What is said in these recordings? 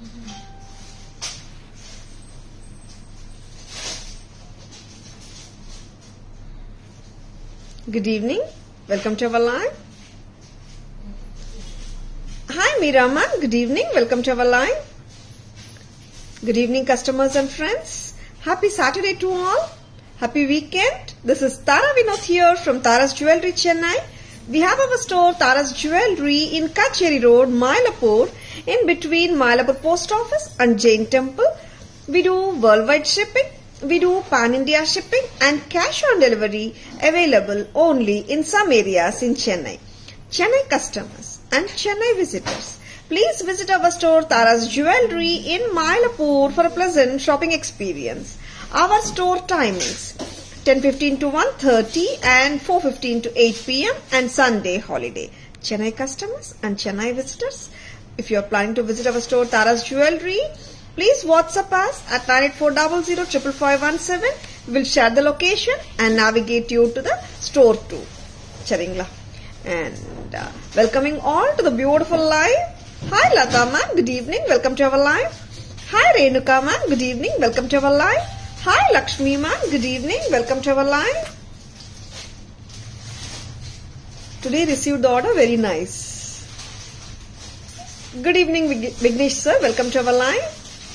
Good evening. Welcome to our live. Hi Meera Good evening. Welcome to our live. Good evening customers and friends. Happy Saturday to all. Happy weekend. This is Tara Vinod here from Tara's Jewelry Chennai. We have our store Tara's Jewelry in Kacheri Road, Mylapore, in between Mylapore Post Office and Jain Temple. We do worldwide shipping. We do pan-India shipping and cash on delivery available only in some areas in Chennai. Chennai customers and Chennai visitors, please visit our store Tara's Jewelry in Mylapore for a pleasant shopping experience. Our store timings 10:15 to 1:30 and 4:15 to 8 p.m. and Sunday holiday. Chennai customers and Chennai visitors, if you are planning to visit our store Tara's Jewelry, please WhatsApp us at 9840055517. We will share the location and navigate you to the store too. Charingla. And welcoming all to the beautiful live. Hi Lata ma'am, good evening. Welcome to our live. Hi Renuka ma'am, good evening. Welcome to our live. Hi Lakshmi ma'am, good evening. Welcome to our live. Today received the order, very nice. Good evening Vignesh sir, welcome to our live.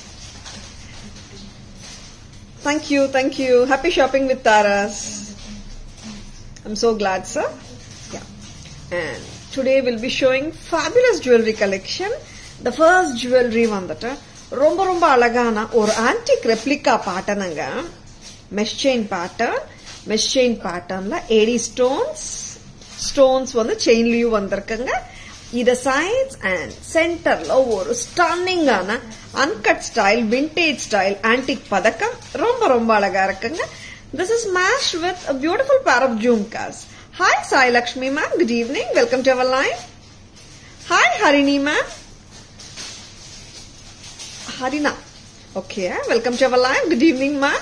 Thank you, thank you. Happy shopping with Taras. I'm so glad, sir. Yeah. And today we'll be showing fabulous jewelry collection. The first jewelry vandata romba romba alagana or antique replica pattern anga. Mesh chain pattern la 80 stones vandu chain liu vandirukanga. Either sides and center lo oru stunning ana uncut style vintage style antique padakam romba alaga irukanga. This is matched with a beautiful pair of jhumkas. Hi Sai Lakshmi ma'am, good evening. Welcome to our live. Hi Harini ma'am. Harina. Okay, welcome to our live. Good evening ma'am.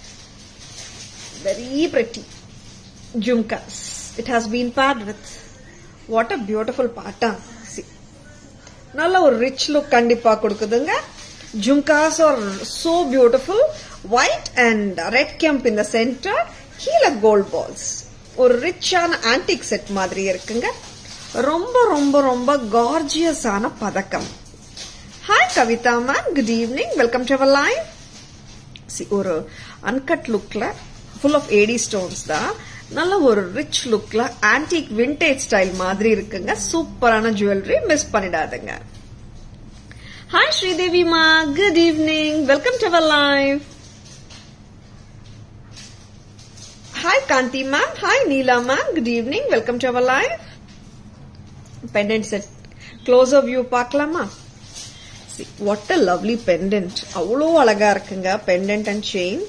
Very pretty jhumkas. It has been paired with what a beautiful pattern. See, nalla or rich look kandipa kodukudunga. Jhumkas are so beautiful. White and red kemp in the center. Keela gold balls. Or rich ana antique set madri irukanga. Romba gorgeous ana padakam. Hi Kavita ma'am, good evening. Welcome to our live. See, or uncut look la full of 80 stones da. நல்ல ஒரு rich லுக்ல antique vintage style மாதிரி இருக்குங்க. சூப்பரான jewellery, miss பண்ணிடாதீங்க. Hi Sridevi மா, good evening. Welcome to our live. Hi Gandhi ma'am, hi Neela ma'am, good evening. Welcome to our live. Pendant set closer view பார்க்கலாமா? What a lovely pendant. அவ்வளோ அழகா இருக்குங்க பெண்டன்ட் அண்ட் செயின்.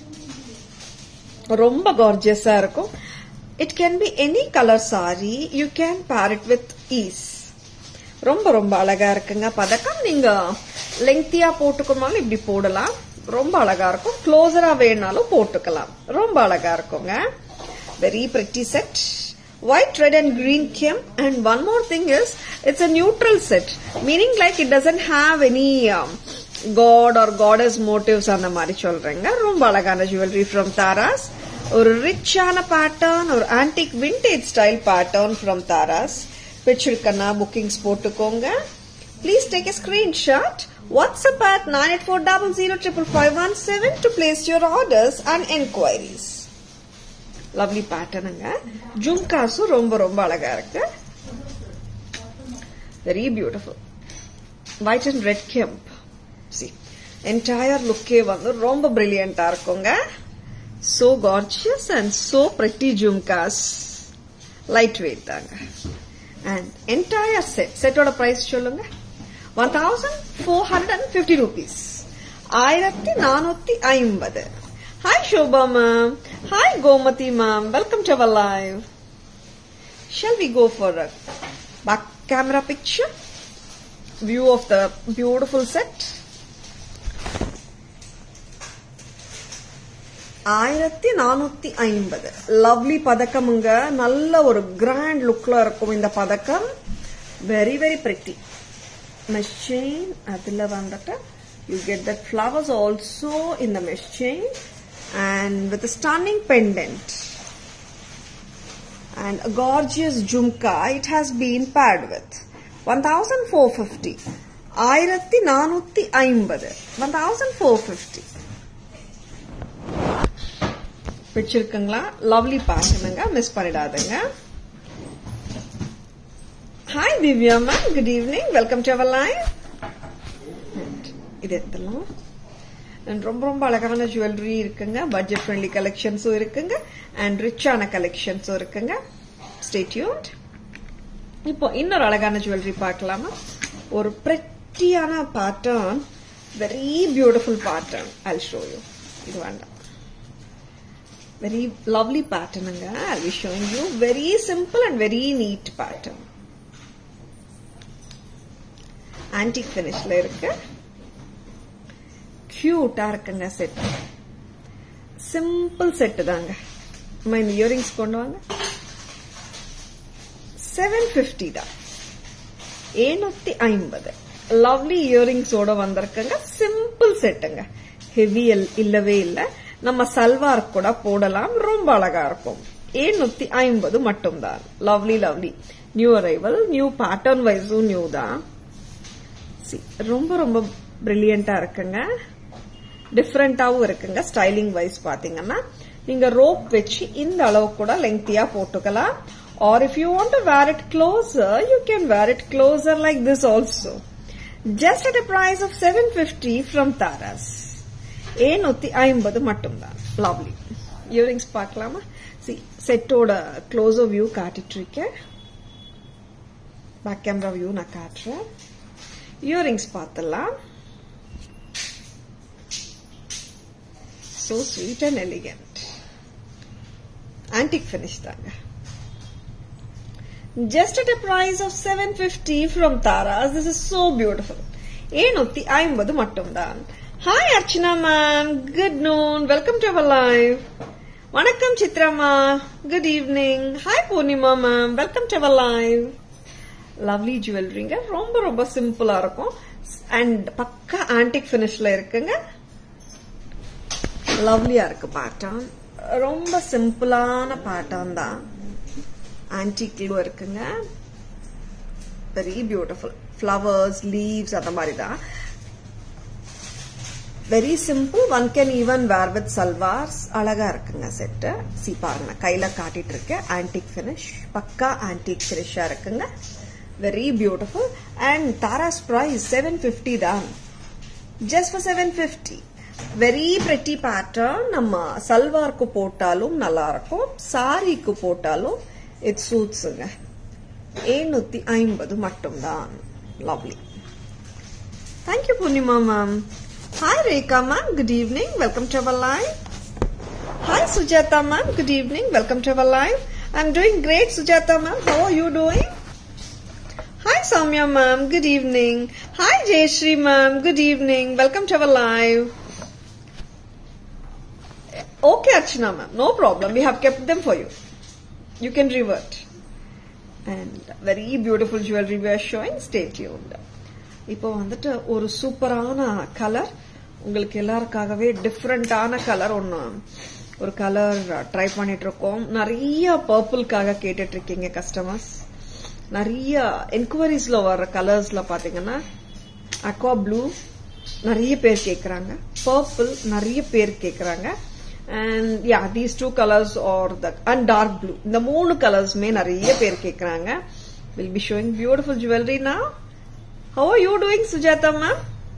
ரொம்ப gorgeous-ஆ இருக்கும். It can be any color saree. You can pair it with ease. ரொம்ப அழகா இருக்குங்க பதக்கம். நீங்க லெங்தியா போட்டுக்கணும்னாலும் இப்படி போடலாம். ரொம்ப அழகா இருக்கும். க்ளோஸரா வேணாலும் போட்டுக்கலாம். ரொம்ப அழகா இருக்குங்க. Very pretty set. White, red and green kemp. And one more thing is, it's a neutral set. Meaning like it doesn't have any god or goddess motives அந்த மாதிரி சொல்றேங்க. ரொம்ப அழகான jewelry from Taras. ஒரு ரிச்சான பேட்டர்ன், ஒரு antique vintage style pattern from Taras. பிடிச்சிருக்கனா bookings போட்டுக்கோங்க. Please take a screenshot. WhatsApp at 9840055517 to place your orders and enquiries. Lovely patternங்க. ஜும்காஸும் ரொம்ப அழகா இருக்கு. Very beautiful. White and red kemp. See, entire look வந்து ரொம்ப brilliant-ஆ இருக்குங்க. So gorgeous and so pretty jhumkas. Lightweight தாங்க. And entire setோட price சொல்லுங்க. 1450 rupees. 1450. Hi Shobha ma'am. Hi Gomati ma'am. Welcome to our live. Shall we go for a back camera picture? View of the beautiful set. 1450. Lovely பதக்கமுங்க. நல்ல ஒரு grand லுக்ல இருக்கும் இந்த பதக்கம். Very very pretty. mesh chain. Adilla vandata you get that flowers also in the mesh chain and with a stunning pendant and a gorgeous jhumka. It has been paired with 1450. 1450. பிடிச்சிருக்குங்களா? Lovely பேட்டர்னுங்க, miss பண்ணிடாதீங்க. Hi Divya ma'am, good evening, welcome to our live. இது எடுத்துலாம். ரொம்ப ரொம்ப அழகான jewellery இருக்குங்க, budget friendly கலெக்ஷன்ஸும் இருக்குங்க அண்ட் ரிச்சான கலெக்ஷன்ஸும் இருக்குங்க. Stay tuned. இப்போ இன்னொரு அழகான ஜுவல்லரி பார்க்கலாமா? ஒரு பிரெட்டியான pattern, very beautiful pattern. I'll show you. இது வேண்டாம். Very lovely pattern. I'll be showing you very simple and very neat pattern. Antique finish la irukku. Cute ah irukanga set. Simple set daanga. My earrings kondu vaanga. 750 da. 750. Lovely earrings oda vandirukanga. Simple set anga. Heavy illave illa. நம்ம சல்வார் கூட போடலாம், ரொம்ப அழகா இருக்கும். 750 மட்டும் தான். Lovely lovely new arrival, new pattern வைஸும் new தான். ரொம்ப ரொம்ப பிரில்லியண்டா இருக்குங்க, டிஃபரெண்டாவும் இருக்குங்க. ஸ்டைலிங் வைஸ் பாத்தீங்கன்னா நீங்க ரோப் வச்சு இந்த அளவு கூட லெங்தியா போட்டுக்கலாம். Or if you want to wear it closer, you can wear it closer like this also. Just at a price of 750 from Taras. 750 மட்டும்தான். லவ்லி இயரிங்ஸ் பார்க்கலாமா? செட்டோட க்ளோஸோ வியூ காட்டிட்டு இருக்கேன், பேக் கேமரா வியூ நான் காட்டுறேன். இயரிங்ஸ் பார்த்தலாம். So sweet and elegant. Antique finish தாங்க. Just at a price of 750 from Taras. This is so beautiful. 750 மட்டும்தான். Hi Archana ma'am, good noon, welcome to our live. Vanakkam Chitra ma, good evening. Hi Purnima ma'am, welcome to our live. Lovely jewelry nga, romba romba simple ah irukum and pakka antique finish la irukanga. Lovely ah irukku pattern, romba simple ஆன pattern da, antique lu irukanga. Very beautiful flowers, leaves adha mari da. Very simple, one can even wear with salwars. அழகா இருக்குங்க set. C பாருங்க, கையில காட்டிட்டு இருக்க antique finish, பக்கா antique ஃபினிஷா இருக்குங்க. Very beautiful and Taras price 750 தான். Just for 750. Very pretty pattern. நம்ம சல்வார்க்கு போட்டாலும் நல்லா இருக்கும், சாரிக்கு போட்டாலும் இட் சூட்ஸுங்க. 750 மட்டும்தான். Lovely. Thank you Poornima ma'am. Hi Rekha ma'am, good evening, welcome to our live. Hi Sujata ma'am, good evening, welcome to our live. I'm doing great Sujata ma'am, how are you doing? Hi Soumya ma'am, good evening. Hi Jayashree ma'am, good evening, welcome to our live. Okay Archana ma'am, no problem, we have kept them for you. You can revert. And very beautiful jewelry we are showing, stay tuned. இப்போ வந்துட்டு ஒரு சூப்பரான colour, உங்களுக்கு எல்லாருக்காகவே டிஃப்ரெண்டான colour ஒரு colour try பண்ணிட்டு இருக்கோம். நிறைய பர்பிள்காக கேட்டுட்டு இருக்கீங்க கஸ்டமர்ஸ். நிறைய என்கொயரிஸ்ல வர்ற கலர்ஸ்ல பாத்தீங்கன்னா அக்வா ப்ளூ நிறைய பேர் கேக்குறாங்க, பர்பிள் நிறைய பேர் கேக்குறாங்க. And yeah, these two colours are and dark blue, இந்த 3 கலர்ஸ்மே நிறைய பேர் கேக்குறாங்க. Will be showing beautiful jewellery now. How are you doing Sujata ma'am?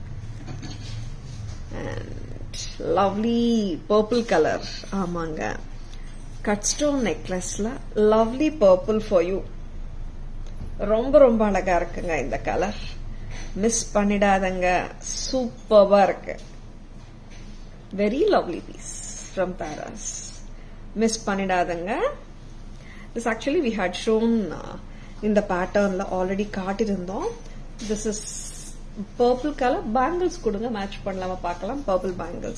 And lovely purple color. ஆமாங்க, cut stone necklace la lovely purple for you. ரொம்ப ரொம்ப அழகா இருக்குங்க இந்த கலர், மிஸ் பண்ணிடாதங்க, சூப்பர்பா இருக்கு. Very lovely piece from Taras. Miss பண்ணிடாதங்க. This actually we had shown in the pattern la already காட்டிருந்தோம். This is purple color. Bangles கொடுங்க, match பண்ணலாமா பார்க்கலாம். Purple bangles.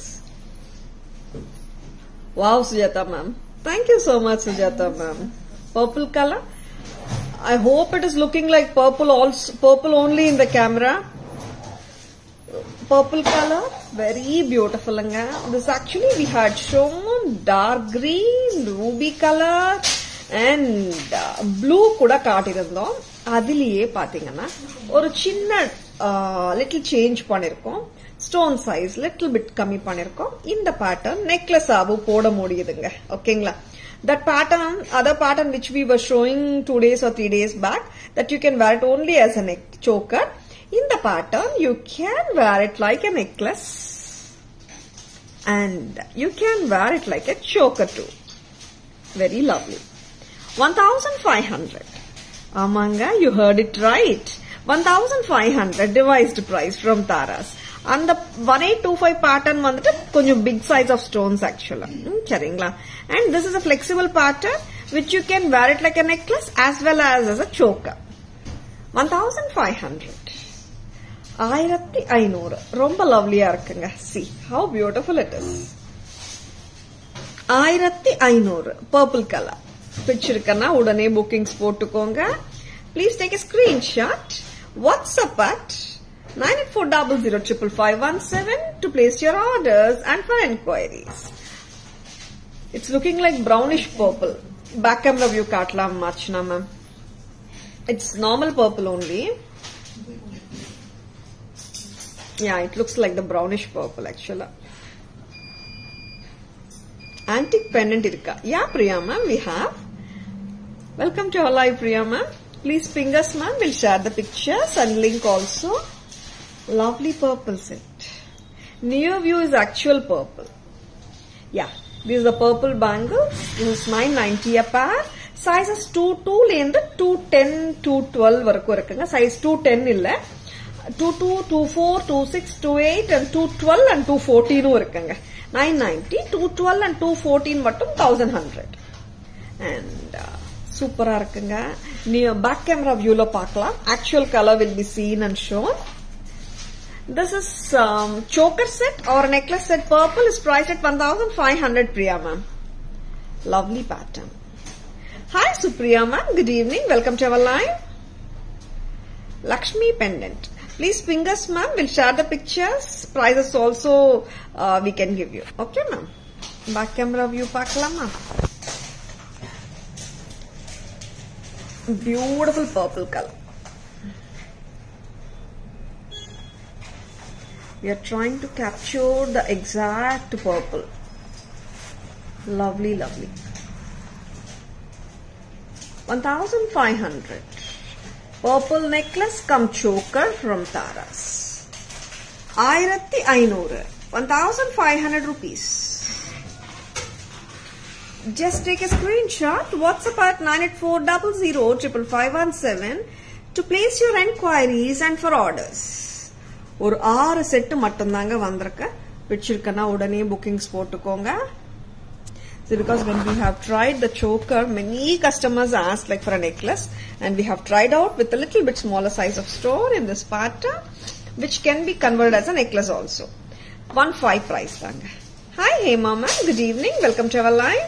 Wow Sujata ma'am, thank you so much Sujata ma'am. Purple color I hope it is looking like purple also, purple only in the camera. Purple color, very beautiful. This actually we had shown dark green, ruby color and blue kuda kaattirundhom. Adiliye pathingana oru chinna little change pannirkom. Stone size little bit kammi pannirkom. In the pattern necklace avu poda mudiyudunga. Okayla. That pattern, other pattern which we were showing 2 days or 3 days back, that you can wear it only as a neck choker. In the pattern, you can wear it like a necklace and you can wear it like a choker too. Very lovely. 1,500. Amanga, you heard it right. 1,500 devised price from Taras. And the 1825 pattern vandittu konjam big size of stones actually. Seringla. And this is a flexible pattern which you can wear it like a necklace as well as a choker. 1,500. 1500. Romba lovely ah irukanga. See how beautiful it is. 1500 purple color. Picture kana udane bookings potukonga. Please take a screenshot. WhatsApp at 9840055517 to place your orders and for enquiries. It's looking like brownish purple. Back camera view kaatla machna ma'am. It's normal purple only. Yeah, it looks like the brownish purple actually. Antique pendant irka. Yeah, Priya ma'am, we have. Welcome to our live, Priya ma'am. Please ping us ma'am. We'll share the pictures and link also. Lovely purple set. Near view is actual purple. Yeah, this is the purple bangle. This is 990 a pair. Sizes 22 lenda 210 212 varaku irukanga. Size 210 illa 22 24 26 28 and 212 and 214 irukanga. 990 212 and 214 mattum 1100. And super ah irukanga. Near back camera view lo paakalam. Actual color will be seen and shown. This is choker set or necklace set purple is priced at 1,500 Priya ma'am. Lovely pattern. Hi Supriya ma'am, good evening. Welcome to our live. Lakshmi pendant. Please ping us ma'am. We'll share the pictures. Prices also we can give you. Okay ma'am. Back camera view paakalam ma'am. Beautiful purple color. We are trying to capture the exact purple. Lovely, lovely. 1,500. Purple necklace cum choker from Taras. 1500. 1,500 rupees. Just take a screenshot. WhatsApp at 9840055517 to place your enquiries and for orders. ஒரு 6 set மட்டும் தாங்க வந்திருக்கு. பிடிச்சிருக்கனா உடனே bookings போட்டுக்கோங்க. So because when we have tried the choker, many customers asked like for a necklace and we have tried out with a little bit smaller size of stone in this pattern which can be converted as a necklace also. 15 price தாங்க. Hi Hema ma'am, good evening. Welcome to our live.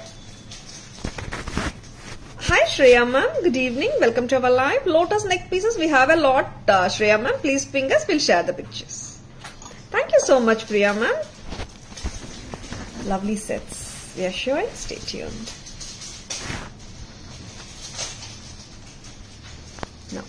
Hi Shreya ma'am, good evening. Welcome to our live. Lotus neck pieces we have a lot. Shreya ma'am, please ping us. We'll share the pictures. Thank you so much Priya ma'am. Lovely sets we are showing. Stay tuned. Now,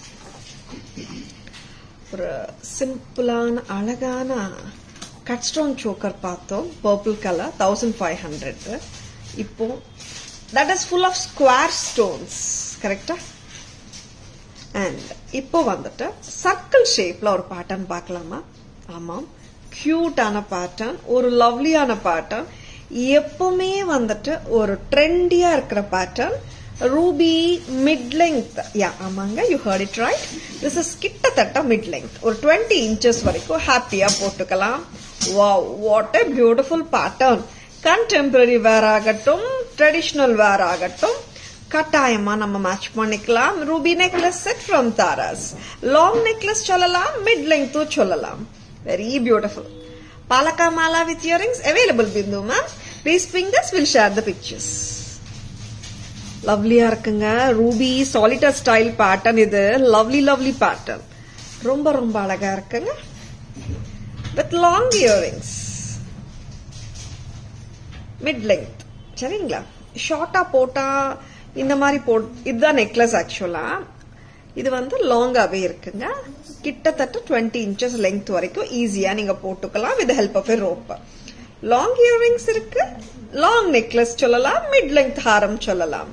ஒரு சிம்பிளான அழகான cut stone choker பார்த்தோம். Purple colour 1500. இப்போ that is full of square stones, correct? And இப்போ வந்துட்டு circle shapeல ஒரு pattern பார்க்கலாமா? ஆமாம், cute ஆன pattern, ஒரு lovely ஆன pattern, எப்பவுமே வந்துட்டு ஒரு trendy-ஆ இருக்கிற pattern, ruby mid length. Yeah, ஆமாங்க, you heard it right. This is கிட்டத்தட்ட mid length, ஒரு 20 inches வரைக்கும் happy-ஆ போட்டுக்கலாம். Wow, what a beautiful pattern. Contemporary wear ஆகட்டும், traditional wear ஆகட்டும், கட்டாயமா நம்ம மேட்ச் பண்ணிக்கலாம். Ruby necklace set from Taras. Long necklace சொல்லலாம், mid length சொல்லலாம். Very beautiful. Palaka mala with earrings available Bindu ma'am. Please ping us, we'll share the pictures. லவ்லியா இருக்குங்க. Ruby solitaire style pattern இது. Lovely pattern. ரொம்ப ரொம்ப அழகா இருக்குங்க. With long earrings. Mid length. சரிங்களா? ஷார்ட்டா போட்டா இந்த மாதிரி இதுதான் நெக்லஸ். ஆக்சுவலா இது லாங்காவே இருக்குங்க. கிட்டத்தட்ட 20 inches லெங்த் வரைக்கும் ஈஸியா நீங்க போட்டுக்கலாம் with help of a rope. Long earrings இருக்கு. லாங் நெக்லஸ் சொல்லலாம். மிட் லெங்த் ஹாரம் சொல்லலாம்.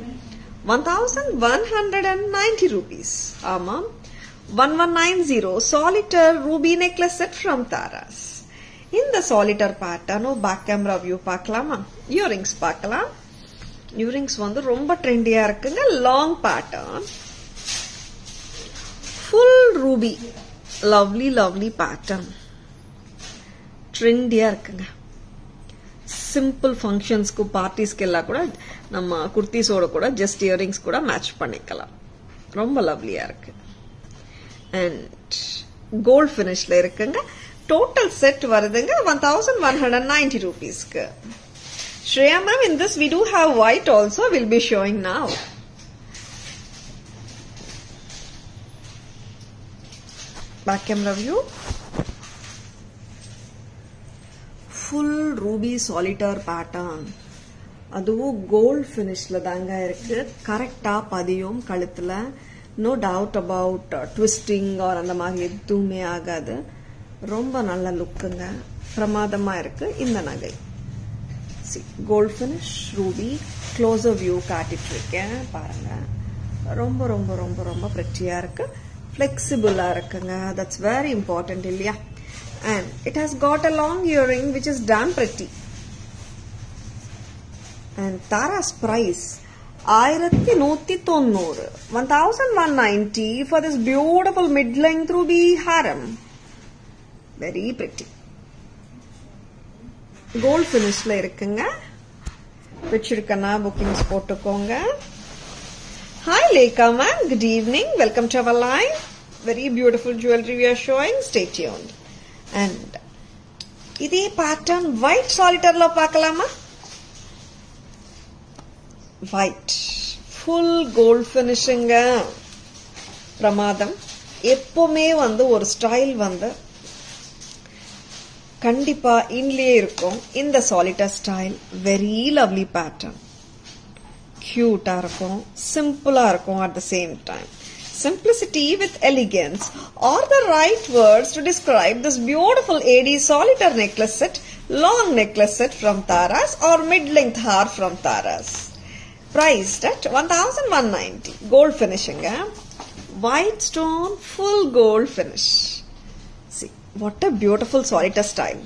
1190 rupees. ஆமா, 1190 solitaire ruby necklace set from Taras. இந்த solitaire pattern back camera view பார்க்கலாமா? இயரிங்ஸ் பார்க்கலாம். இயரிங்ஸ் ரொம்ப ட்ரெண்டியா இருக்குங்க. Long pattern, full ruby, lovely pattern, ட்ரெண்டியா இருக்குங்க. சிம்பிள் ஃபங்க்ஷன்ஸ்க்கு பார்ட்டிஸ்க்கு எல்லாம் கூட நம்ம குர்த்திஸோட கூட ஜஸ்ட் இயரிங்ஸ் கூட மேட்ச் பண்ணிக்கலாம். ரொம்ப லவ்லியா இருக்கு. அண்ட் கோல்ட் ஃபினிஷ்ல இருக்குங்க. டோட்டல் செட் வருதுங்க 1190 rupeesக்கு. Shreya ma'am, in this we do have white also. We'll be showing now. Back camera view. Full ruby solitaire pattern. அதுவும் கோல்ட் ஃபினிஷ்ல தாங்க இருக்கு. கரெக்டா பதியும் கழுத்துல. No doubt about twisting or அந்த மாதிரி எதுவுமே ஆகாது. ரொம்ப நல்ல லுக்குங்க. பிரமாதமா இருக்கு இந்த நகை. Gold finish ruby. Closer view காட்டிட்டு இருக்கேன் பாருங்க. ரொம்ப ரொம்ப ரொம்ப ரொம்ப பிரிட்டியா இருக்கு. ஃபிளெக்சிபிளா இருக்குங்க. தட்ஸ் வெரி இம்பார்ட்டன்ட் இல்லையா? And it has got a long earring which is damn pretty. And Tara's price 1190, 1190 for this beautiful mid-length ruby harem. Very pretty. Gold finish la irukanga. Pichirukana bookings potukonga. Hi Lekha ma'am, good evening. Welcome to our live. Very beautiful jewelry we are showing. Stay tuned. And இதே pattern white சாலிட்டர்ல பார்க்கலாமா? White full gold ஃபினிஷிங்க. பிரமாதம். எப்பவுமே ஒரு style கண்டிப்பா இன்லயே இருக்கும். இந்த solitaire style very lovely pattern. கியூட்டா இருக்கும். சிம்பிளா இருக்கும். At the same time simplicity with elegance are the right words to describe this beautiful AD solitaire necklace set, long necklace set from Taras or mid-length har from Taras. Priced at 1190. Gold finishing. White stone, full gold finish. See, what a beautiful solitaire style.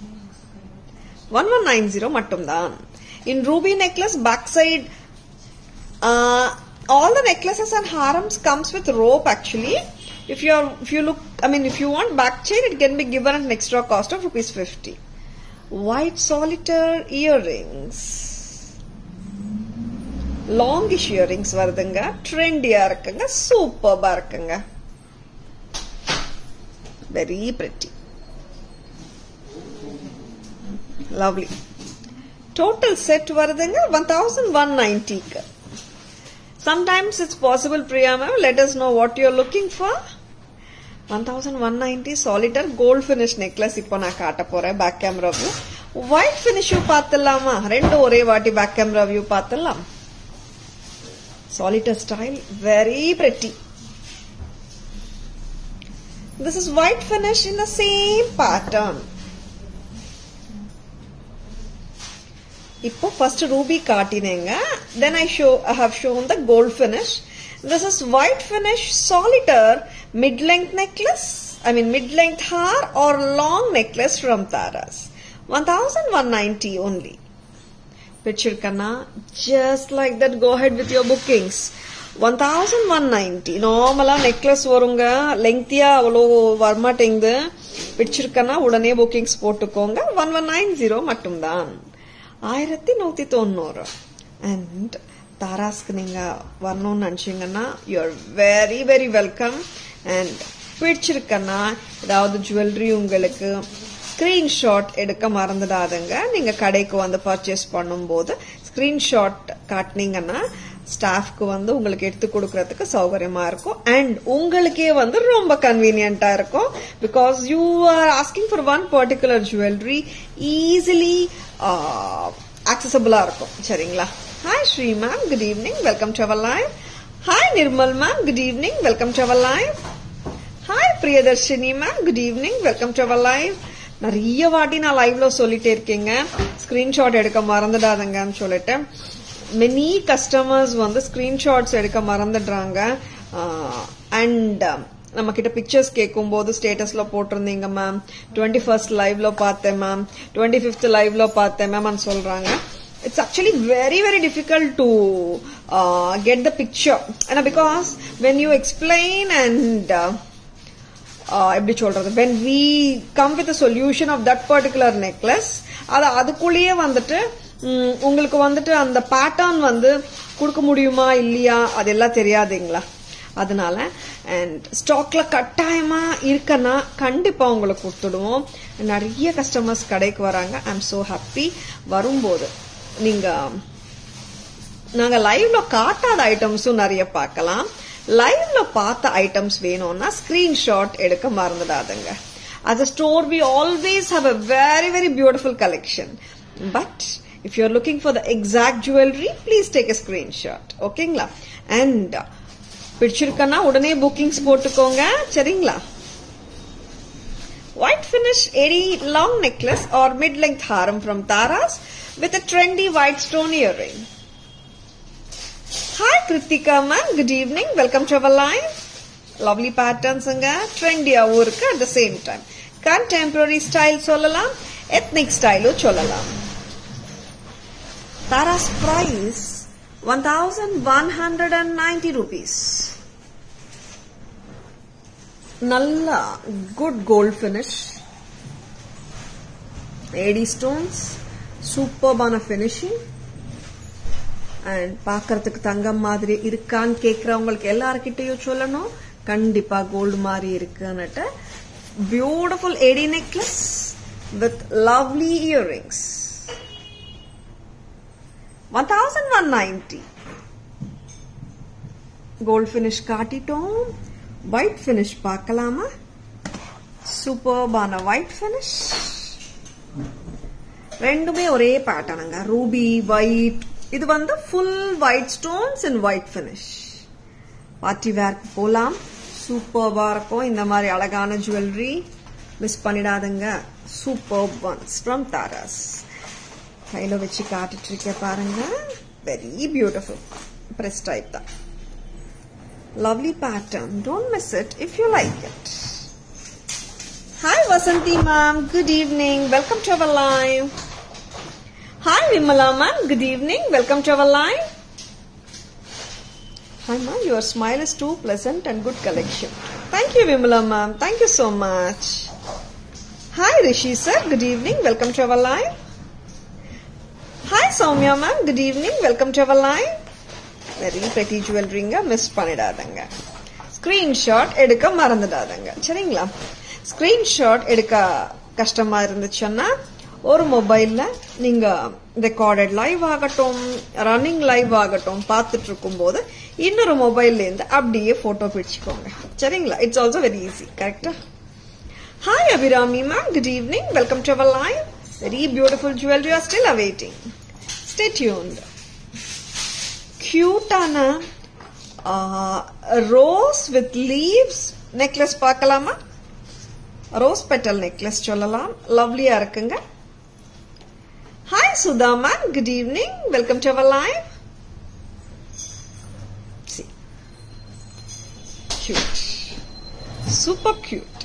1190 mattumdan. In ruby necklace backside, all the necklaces and harems comes with rope actually. If you look, if you want back chain, it can be given at an extra cost of ₹50. White solitaire earrings. Longish earrings varudunga. Trendy-a irukanga. Superb-a irukanga. Very pretty. Lovely. Total set varudunga 1190. Sometimes it's possible, Priya ma'am. Let us know what you're looking for. 1190 solitaire gold finish necklace. Ipo na kaata pora back camera view. White finish paathalama. Rendu ore vaati back camera view paathalam. Solitaire style, very pretty. This is white finish in the same pattern. இப்போ first ruby காட்டினேங்க. Then I have shown the gold finish. This is white finish solitaire mid-length necklace. Mid-length har or long necklace from Taras. 1190 only. Picture kanna. Just like that, go ahead with your bookings. 1190. Normala necklace varunga. Lengthiya avlo varmatengdu. Picture kanna udane bookings போட்டுக்கோங்க. 1190 மட்டும்தான். 1190. And தாராஸ்க்கு நீங்க வரணும்னு நினைச்சீங்கன்னா you're very very welcome. And பிடிச்சிருக்கன்னா ஏதாவது jewellery உங்களுக்கு screenshot எடுக்க மறந்துடாதுங்க. நீங்க கடைக்கு பர்ச்சேஸ் பண்ணும்போது ஸ்கிரீன்ஷாட் காட்டினீங்கன்னா ஸ்டாஃப்க்கு வந்து உங்களுக்கு எடுத்து கொடுக்கறதுக்கு சௌகரியமா இருக்கும் அண்ட் உங்களுக்கே வந்து ரொம்ப கன்வீனியன்ட்டா இருக்கும் because you are asking for one particular jewellery easily accessible இருக்கும் சரிங்களா. Hi Shri ma'am, good evening, welcome to our live. Hi Nirmal ma'am, good evening, welcome to our live. Hi Priyadarshini ma'am, good evening, welcome to our live. நிறைய வாட்டி நான் லைவ்ல சொல்லிட்டே இருக்கேங்க, screenshot எடுக்க மறந்துடாதங்கன்னு சொல்லிட்டு. மெனி கஸ்டமர்ஸ் வந்து ஸ்கிரீன்ஷாட்ஸ் எடுக்க மறந்துடுறாங்க அண்ட் நம்ம கிட்ட பிக்சர்ஸ் கேட்கும் போது ஸ்டேட்டஸ்ல போட்டிருந்தீங்க மேம், 21st லைவ்ல பார்த்தேன் மேம், 25th லைவ்ல பார்த்தேன் மேம் சொல்றாங்க. It's actually very very difficult to get the picture because when you explain and எப்படி சொல்றது, when we come with a solution of that particular necklace, அதுக்குள்ளேயே வந்துட்டு உங்களுக்கு வந்துட்டு அந்த பேட்டர்ன் வந்து கொடுக்க முடியுமா இல்லையா அதெல்லாம் தெரியாதுங்களா. அதனால அண்ட் ஸ்டாக்ல கட்டாயமா இருக்கனா கண்டிப்பா உங்களுக்கு கொடுத்துடுவோம். நிறைய கஸ்டமர்ஸ் கடைக்கு வராங்க. I am so happy. வரும்போது நீங்க நாங்க லைவ்ல காட்டாத ஐட்டம்ஸும் நிறைய பார்க்கலாம். லைவ்ல பார்த்த ஐட்டம்ஸ் வேணும்னா ஸ்கிரீன்ஷாட் எடுக்க மறந்துடாதுங்க. As a store we always have a very very beautiful collection, but if you are looking for the exact jewelry please take a screenshot. ஓகேங்களா. and பிடிச்சிருக்கனா உடனே புக்கிங்ஸ் போட்டுக்கோங்க சரிங்களா. White finish AD long necklace or mid-length haram from Taras with a trendy white stone earring. Hi Kritika ma'am, good evening, welcome to our live. Lovely patterns anga, trendy ஆவும் இருக்கு, at the same time contemporary style சொல்லலாம், ethnic style சொல்லலாம். Taras price 1190 rupees. Nalla good gold finish, AD stones, superb on a finishing and பார்க்கிறதுக்கு தங்கம் மாதிரி இருக்கான்னு கேக்குறவங்களுக்கு எல்லார்கிட்டயும் சொல்லணும், கண்டிப்பா கோல்ட் மாதிரி இருக்குன்னு. Beautiful AD necklace with lovely earrings. 1190. Gold finish காட்டிட்டோம். White finish பார்க்கலாமா? Superb on a white finish. ரெண்டுமே ஒரே பேட்டர்னுங்க, ரூபி ஒயிட். இது வந்து full white stones and white finish. Party வேர்க்கு போலாம், சூப்பர்பா இருக்கும். இந்த மாதிரி அழகான ஜுவல்லரி மிஸ் பண்ணிடாதுங்க. Superb ones from Taras. கையில வச்சு காட்டிட்டு இருக்க பாருங்க, வெரி பியூட்டிஃபுல் பிரஸ் டைப் தான். Lovely pattern, don't miss it if you like it. Hi Vasanti ma'am, good evening, welcome to our live. Hi Vimala ma'am, good evening, welcome to our live. Hi ma'am, your smile is too pleasant and good collection. Thank you Vimala ma'am, thank you so much. Hi Rishi sir, good evening, welcome to our live. Hi Soumya ma'am, good evening, welcome to our live. Very pretty jewelry nga, miss பண்ணிடாதங்க. Screenshot எடுக்க மறந்துடாதங்க சரிங்களா. Screenshot எடுக்க கஷ்டமா இருந்துச்சுன்னா ஒரு மொபைல்ல நீங்க ரெக்கார்டட் லைவ் ஆகட்டும், ரன்னிங் லைவ் ஆகட்டும் பார்த்துட்டு இருக்கும் போது இன்னொரு மொபைல்ல இருந்து அப்படியே போட்டோ பிடிச்சுக்கோங்க சரிங்களா. இட்ஸ் ஆல்சோ வெரி ஈஸி, கரெக்டா. Hi Abirami ma'am, good evening, welcome to our live. Very beautiful jewellery are still awaiting. Stay tuned. கியூட்டான ரோஸ் வித் லீவ்ஸ் நெக்லஸ் பார்க்கலாமா? ரோஸ் பெட்டல் நெக்லஸ் சொல்லலாம், லவ்லியா இருக்குங்க. Hi Sudha ma'am, good evening, welcome to our live. Cute, super cute,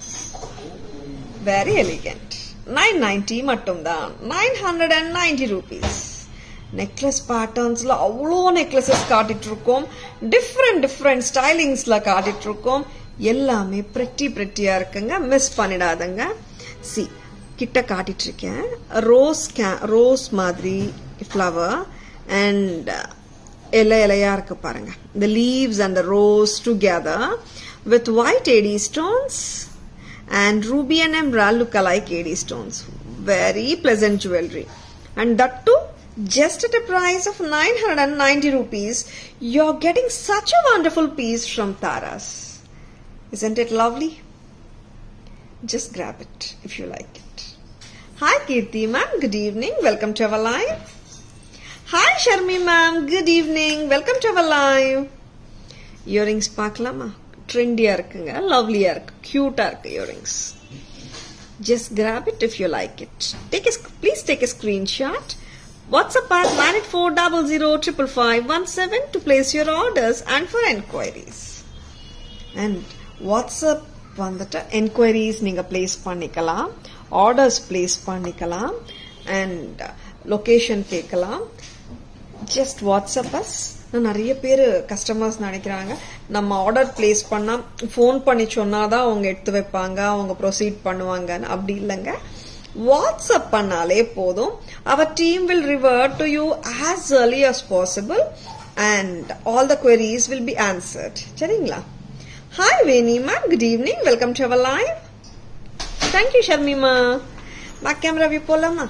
very elegant. 990 மட்டும்தான், 990 rupees. Necklace பேட்டர்ன்ஸ்ல அவ்வளோ necklaces காட்டிட்டு இருக்கோம், different ஸ்டைலிங்ஸ்ல காட்டிட்டு இருக்கோம். எல்லாமே பிரெட்டியா இருக்குங்க, மிஸ் பண்ணிடாதங்க. சி கிட்ட காட்டிட்டு இருக்கேன். ரோஸ் மாதிரி ஃப்ளவர் அண்ட் இலையா இருக்கு பாருங்க. The leaves and the rose together with white AD stones and ruby and emerald look alike AD stones. Very pleasant jewelry. And that too Just at a price of 990 rupees, you're getting such a wonderful piece from Taras. Isn't it lovely? Just grab it if you like it. Hi Kirti ma'am, good evening. Welcome to our live. Hi Sharmi ma'am, good evening. Welcome to our live. Earrings paakalama. Trendy-ஆ இருக்குங்க. Lovely-ஆ இருக்கு. Cute-ஆ இருக்கு earrings. Just grab it if you like it. Please take a screenshot. WhatsApp at 9400055517 to place your orders and for enquiries. And WhatsApp வந்துட்டு enquiries நீங்க place பண்ணிக்கலாம், orders place பண்ணிக்கலாம், and location கேட்கலாம். Just WhatsApp us. நிறைய பேர் customers நினைக்கிறாங்க நம்ம order place பண்ணா ஃபோன் பண்ணி சொன்னாதான் அவங்க எடுத்து வைப்பாங்க, அவங்க ப்ரொசீட் பண்ணுவாங்கன்னு. அப்படி இல்லைங்க, வாட்ஸ்அப் பண்ணாலே போதும். our team will revert to you as early as possible and all the queries will be answered. சரிங்களா? Hi Veni ma'am, good evening. Welcome to our live. Thank you Sharmi ma. Back camera view போலாமா?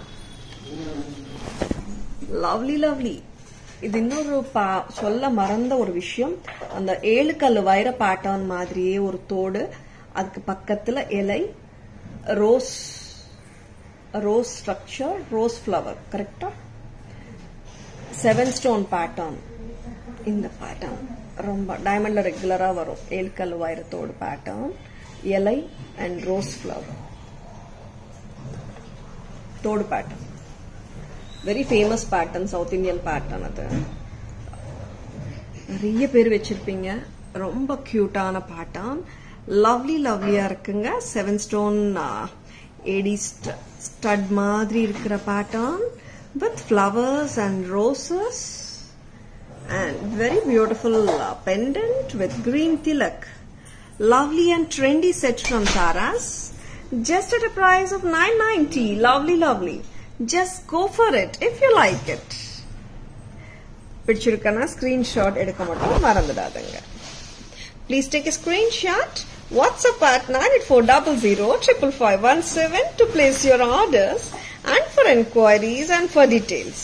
Lovely lovely. இது இன்னொரு சொல்ல மறந்த ஒரு விஷயம். அந்த 7 கல்லு வைர பேட்டர்ன் மாதிரியே ஒரு தோடு, அதுக்கு பக்கத்துல இலை, ரோஸ் ஸ்ட்ரக்சர், ரோஸ் ஃப்ளவர், கரெக்டா? 7 ஸ்டோன் பேட்டர்ன். இந்த பேட்டர்ன் ரொம்ப டைமண்ட்ல ரெகுலரா வரும். 7 கல்லு வைரத்தோடு பேட்டர்ன், இலை அண்ட் ரோஸ் ஃப்ளவர் தோடு pattern. Very famous pattern, South Indian pattern. அது நிறைய பேர் வச்சிருப்பீங்க. ரொம்ப கியூட்டான பேட்டர்ன், லவ்லியா இருக்குங்க. 7 ஸ்டோன் ஏடி ஸ்டட் மாதிரி இருக்கிற pattern with flowers and roses and very beautiful pendant with green tilak. Lovely and trendy set from Taras, just at a price of 990. Lovely. Just go for it if you like it. பிடிச்சிருக்கனா screenshot எடுக்க மட்டும் மறந்துடாதீங்க. Please take a screenshot. WhatsApp at 9400055517 to place your orders and for enquiries and for details.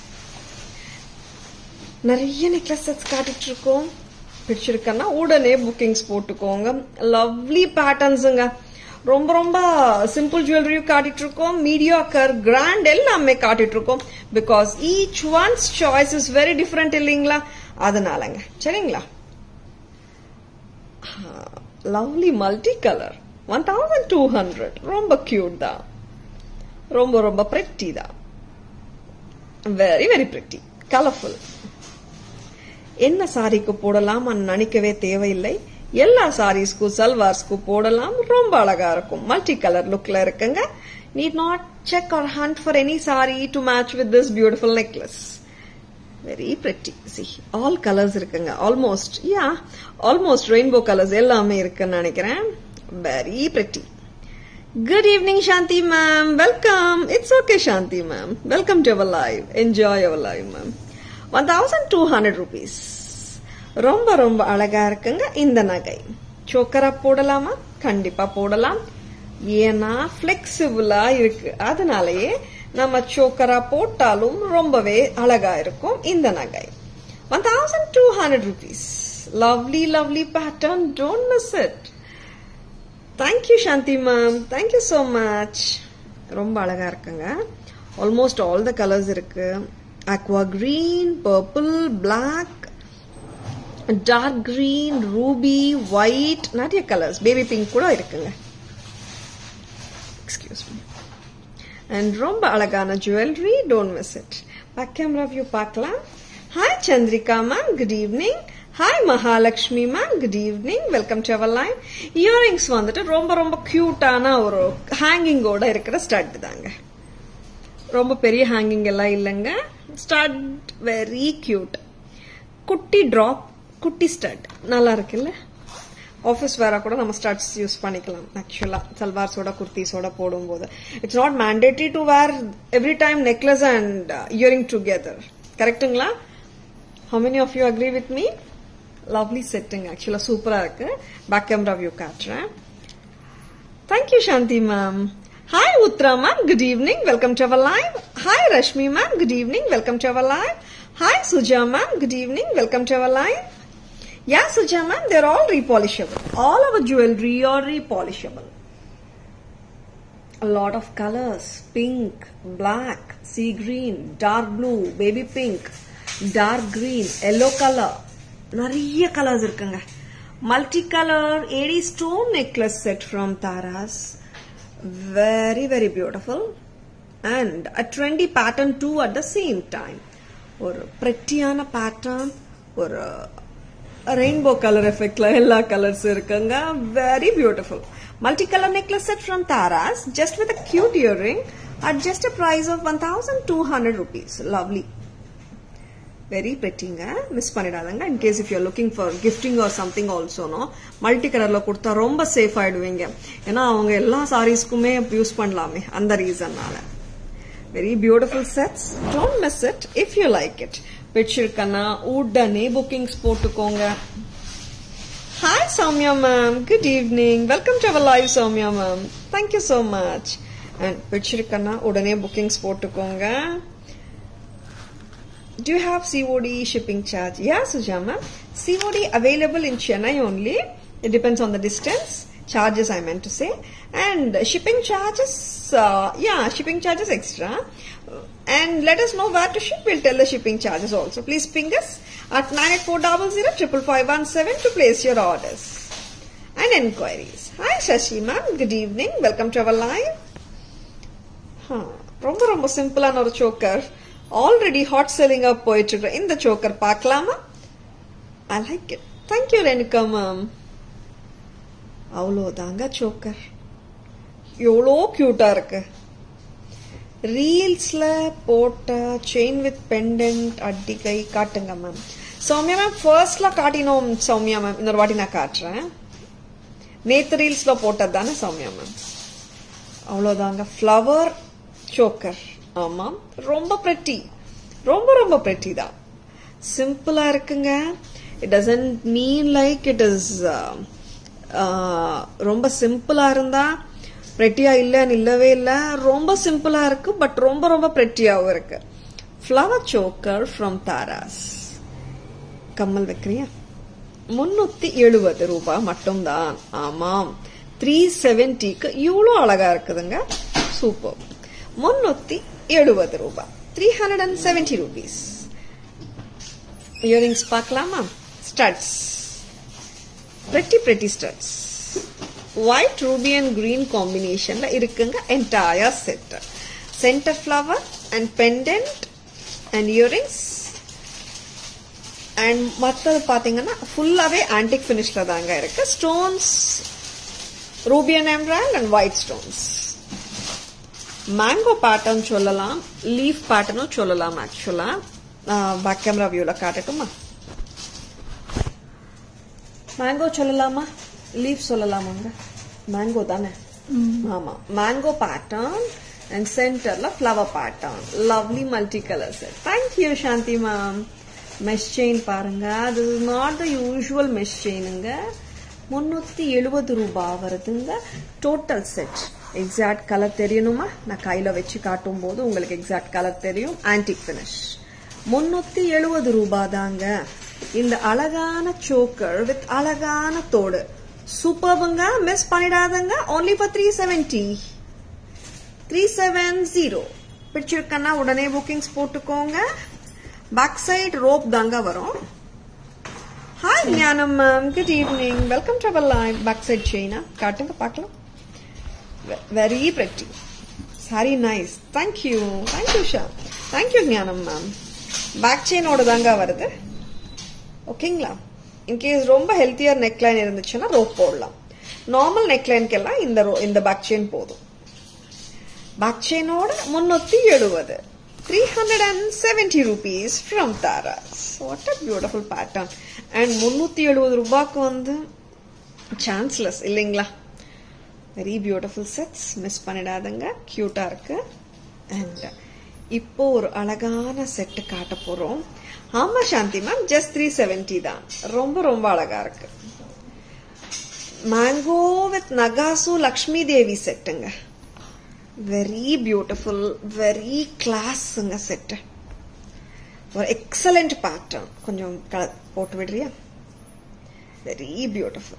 நிறைய necklace sets காட்டிட்டு இருக்கோம். பிடிச்சிருக்கனா உடனே bookings போட்டுக்கோங்க. லவ்லி பேட்டர்ன்ஸுங்க. ரொம்ப சிம்பிள் ஜுவல்லரியும் காட்டிட்டு இருக்கோம், மீடியாக்கர், கிராண்ட் எல்லாமே காட்டிட்டு இருக்கோம். Because each one's choice is very different இல்லைங்களா? அதனாலங்க. சரிங்களா? Lovely multi colour 1200. ரொம்ப கியூட் தான், ரொம்ப பிரிட்டி தான். Very pretty, colourful. என்ன சாரிக்கு போடலாம் நினைக்கவே தேவையில்லை. எல்லா சாரீஸ்க்கும் சல்வார்ஸ்க்கும் போடலாம். ரொம்ப அழகா இருக்கும். மல்டி கலர் லுக்ல இருக்குங்க. Need not check or hunt for any saree to match with this beautiful necklace. Very pretty. See, all colors இருக்குங்க. Almost rainbow colors எல்லாமே இருக்குன்னு நினைக்கிறேன். Very pretty. Good evening Shanti ma'am. Welcome. It's okay Shanti ma'am. Welcome to our live. Enjoy our live ma'am. 1200 rupees. ரொம்ப அழகா இருக்குங்க இந்த நகை. சோக்கரா போடலாமா? கண்டிப்பா போடலாம். ஏன்னா பிளெக்சிபிளா இருக்கு. அதனாலேயே நம்ம சோக்கரா போட்டாலும் ரொம்பவே அழகா இருக்கும் இந்த நகை. 1200 rupees. Lovely pattern. Don't miss it. Thank you Shanti ma'am. Thank you so much. ரொம்ப அழகா இருக்குங்க. Almost all the colors இருக்கு. Aqua green, purple, black, dark green, ruby, white, நிறைய கலர்ஸ். பேபி பிங்க் கூட இருக்குங்க. Excuse me. அண்ட் ரொம்ப அழகான jewellery. Don't miss it. Back camera view பார்க்கலாம். Hi Chandrika ma'am, good evening. Hi Mahalakshmi ma'am, good evening. Welcome to our live. Earrings வந்துட்டு ரொம்ப கியூட்டான ஒரு ஹேங்கிங்கோட இருக்கிற ஸ்டட் தாங்க. ரொம்ப பெரிய ஹேங்கிங் எல்லாம் இல்லைங்க. Stud very cute. குட்டி டிராப், குட்டி ஸ்டட் நல்லா இருக்குல்ல? ஆஃபீஸ் வேற கூட நம்ம ஸ்டட்ஸ் யூஸ் பண்ணிக்கலாம். ஆக்சுவலா சல்வார்ஸோட குர்த்திஸோட போடும்போது it's not mandatory to wear every time necklace and earring together. கரெக்டுங்களா? how many of you agree with me? Lovely setting. ஆக்சுவலா சூப்பரா இருக்கு. பேக் கேமரா வியூ காட்டுறேன். Thank you Shanti ma'am. Hi Uttara ma'am, good evening, welcome to our live. Hi Rashmi ma'am, good evening, welcome to our live. Hi Suja ma'am, good evening, welcome to our live. Yeah Suja ma'am, they're all repolishable. All our jewelry are repolishable. A lot of colors, pink, black, sea green, dark blue, baby pink, dark green, yellow color. Nariya colors irukanga. Multicolor 80 stone necklace set from Tara's. Very, very beautiful. And a trendy pattern too at the same time. Or prettyana pattern. Or a rainbow color effect la ella colors irukanga. Very beautiful. Multicolor necklace set from Tara's. Just with a cute earring. At just a price of 1,200 rupees. Lovely. Very pretty miss பண்ணிடாதங்க. In case if you are looking for gifting or something also no multi colorல கொடுத்தா ரொம்ப safe ஆயிடுவீங்க. ஏனா அவங்க எல்லா சாரீஸ்க்குமே use பண்ணலாமே அந்த ரீசன்னால. Very beautiful sets. Don't miss it if you like it. பிடிச்சிருக்கனா உடனே bookings போட்டுக்கோங்க. Hi Soumya ma'am, good evening. Welcome to our live Soumya ma'am. Thank you so much. And பிடிச்சிருக்கனா உடனே bookings போட்டுக்கோங்க. Do you have COD shipping charge? Yeah, Suja ma'am. COD available in Chennai only. It depends on the distance. Charges I meant to say. And shipping charges, shipping charges extra. And let us know where to ship. We'll tell the shipping charges also. Please ping us at 98400 to place your orders and enquiries. Hi Shashi ma'am. Good evening. Welcome to our live. ரொம்ப சிம்பிளான ஒரு choker. Already hot selling up போயிட்டு இருக்கு. இந்த choker பார்க்கலாமா? I like it. Thank you Renika ma'am. அவ்வளோதாங்க choker. எவ்வளோ கியூட்டா இருக்கு. ரீல்ஸ்ல போட்ட செயின் வித் பெண்டன்ட் அடிக்கை காட்டுங்க மேம். சௌமியா மேம் ஃபர்ஸ்ட்ல காட்டினோம் சௌமியா மேம். இன்னொரு வாட்டி நான் காட்டுறேன். நேத்து ரீல்ஸ்ல போட்டது தானே சௌமியா மேம். அவ்வளோதாங்க ஃப்ளவர் choker. ஆமாம் ரொம்ப pretty. ரொம்ப pretty தான். சிம்பிளா இருக்குங்க. It doesn't mean like it is ரொம்ப சிம்பிளா இருந்தா prettyயா இல்லன்னு இல்லவே இல்ல. ரொம்ப சிம்பிளா இருக்கு பட் ரொம்ப prettyயாவும் இருக்கு. Flower choker from Tara's. கம்மல் வைக்கிறியா? 370 ரூபாய் மட்டும்தான். ஆமாம் 370க்கு இவ்வளோ அழகா இருக்குதுங்க. சூப்பர். 370 ரூபாய். 370 rupees. Earrings பார்க்கலாமா? Studs. Pretty studs. White, ruby and green combinationல இருக்குங்க entire set. Center flower and pendant and earrings. And மத்தது பாத்தீங்கன்னா ஃபுல்லாவே antique finishல தாங்க இருக்கு. Stones, ruby and emerald and white stones. Mango pattern சொல்லலாம், லீஃப் பேட்டர்னும் சொல்லலாம். ஆக்சுவலா பேக் கேமரா வியூல காட்டட்டுமா? மேங்கோ சொல்லலாமா, லீஃப் சொல்லலாமாங்க? மேங்கோ தானே. ஆமா, மேங்கோ பேட்டர்ன் அண்ட் சென்டர்ல flower pattern. Lovely multi colour set. Thank you Shanti ma'am. Mesh chain பாருங்க. This is not the usual mesh செயினுங்க. 370 ரூபாய் வருதுங்க டோட்டல் செட். எக்ஸாக்ட் கலர் தெரியணுமா? நான் கையில வச்சு காட்டும் போது உங்களுக்கு எக்ஸாக்ட் கலர் தெரியும். Antique finish. 370 ரூபாய் தாங்க. இந்த அழகான choker வித் அழகான தோடு. சூப்பர்ங்க. மிஸ் பண்ணிடாதங்க. only for 370. 370. பிடிச்சிருக்கன்னா உடனே புக்கிங்ஸ் போட்டுக்கோங்க. பேக் சைடு ரோப் தாங்க வரும். Hi Gnanam ma'am, good evening. Welcome to our live. Back side செயினா காட்டுங்க பார்க்கலாம். Very pretty. Saree nice. Thank you. Thank you Sha. Thank you Gnanam ma'am. Back chain oda danga varudhu. ஓகேங்களா? In case ரொம்ப healthier neckline இருந்துச்சுன்னா rope போடலாம். Normal neckline கெல்லாம் இந்த back chain போதும். Back chain ஓட 370. 370 rupees from Tara's. What a beautiful pattern. And 370 ரூபாய்க்கு வந்து chanceless இல்லைங்களா? Very beautiful sets. மிஸ் பண்ணிடாதங்க. கியூட்டா இருக்கு. And இப்போ ஒரு அழகான செட் காட்ட போறோம். ஆமா சாந்தி மேம், ஜஸ்ட் 370 தான். ரொம்ப அழகா இருக்கு. மேங்கோ வித் நகாசு லக்ஷ்மி தேவி செட்டுங்க. Very beautiful, very class set. Or excellent pattern. Konjam potu vidriya. Very beautiful.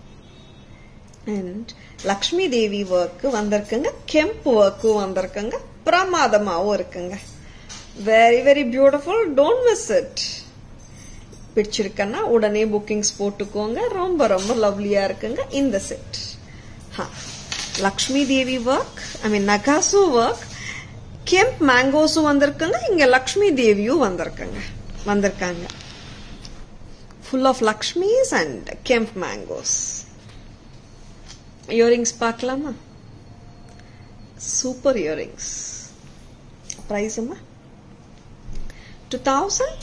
And Lakshmi Devi work vandirukanga, Kemp work vandirukanga, Pramadamavu irukanga. Very very beautiful. Don't miss it. பிடிச்சிருக்கன்னா உடனே bookings போட்டுக்கோங்க. ரொம்ப ரொம்ப லவ்லியா இருக்குங்க இந்த set. Lakshmi Devi work, I mean நகாசு work, kemp மேங்கோஸும் வந்திருக்குங்க. இங்க லக்ஷ்மி தேவியும் வந்திருக்காங்க. Full of Lakshmis and kemp mangoes. Earrings பார்க்கலாமா? Super earrings. Price 2000.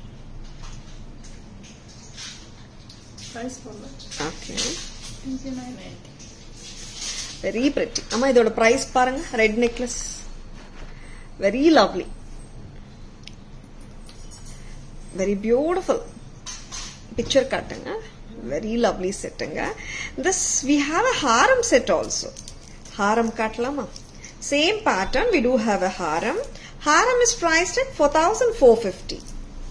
Price for what? Okay. 2990. Very pretty. Amma idoda price paranga. Red necklace. Very lovely. Very beautiful. Picture kattanga. Very lovely set anga. This we have a haram set also. Haram kattalama. Same pattern we do have a haram. Haram is priced at 4450.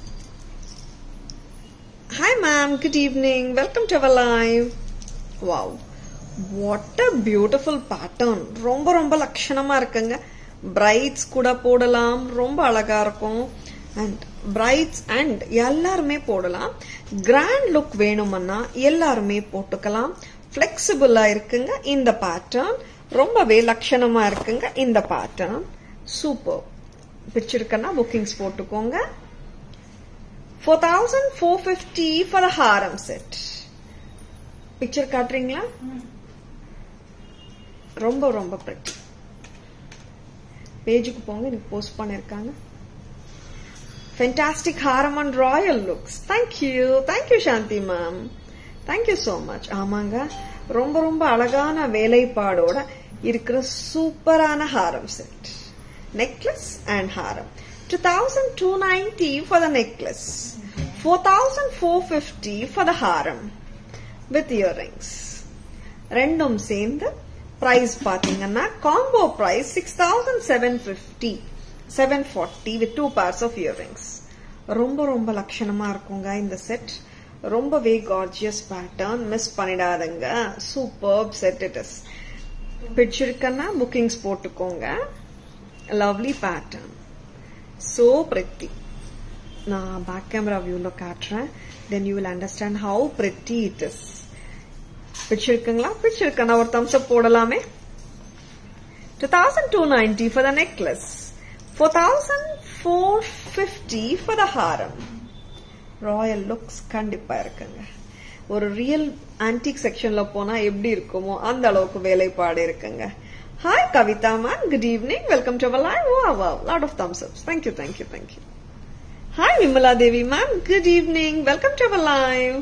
Hi ma'am, good evening. Welcome to our live. Wow. What a beautiful pattern. ரொம்ப ரொம்ப லட்சணமா இருக்குங்க. Brides கூட போடலாம். ரொம்ப அழகா இருக்கும். And brides and எல்லாருமே போடலாம். Grand look வேணும்னா எல்லாருமே போட்டுக்கலாம். Flexible-ஆ இருக்குங்க இந்த pattern. ரொம்பவே லட்சணமா இருக்குங்க இந்த pattern. Super. பிடிச்சிருக்கனா bookings போட்டுக்கோங்க. 4450 for the haram set. Picture காட்டுறீங்களா? ரொம்ப ரொம்ப pretty. பேஜுக்கு போங்க, எனக்கு போஸ்ட் பண்ணிருக்காங்க. Fantastic haram and royal looks. Thank you Shanti ma'am. Thank you so much. ஆமாங்க, ரொம்ப ரொம்ப அழகான வேலைப்பாடோட இருக்கிற சூப்பரான haram set. Necklace and haram. 2290 for the necklace. 4450 for the haram with earrings. Rendum சேர்ந்து price பாத்தீங்கன்னா combo price 6750, 740 with 2 pairs of earrings. ரொம்ப ரொம்ப லட்சணமா இருக்குங்க இந்த செட். ரொம்பவே gorgeous pattern. மிஸ் பண்ணிடாதங்க. Superb set it is. பிடிச்சிருக்கன்னா bookings போட்டுக்கோங்க. Lovely pattern. So pretty. நான் back camera viewல காட்டுறேன். Then you will understand how pretty it is. பிடிச்சிருக்குங்களா? பிடிச்சிருக்கனா ஒரு thumbs up போடலாமே. 2290 for the necklace. 4450 for the haram. Royal looks கண்டிப்பா இருக்குங்க. ஒரு ரியல் antique sectionல போனா எப்படி இருக்குமோ அந்த அளவுக்கு வேலைப்பாடு இருக்குங்க. Hi Kavita ma'am, good evening. Welcome to our live. Wow, lot of thumbs ups. Thank you. Hi Vimala Devi ma'am, good evening. Welcome to our live.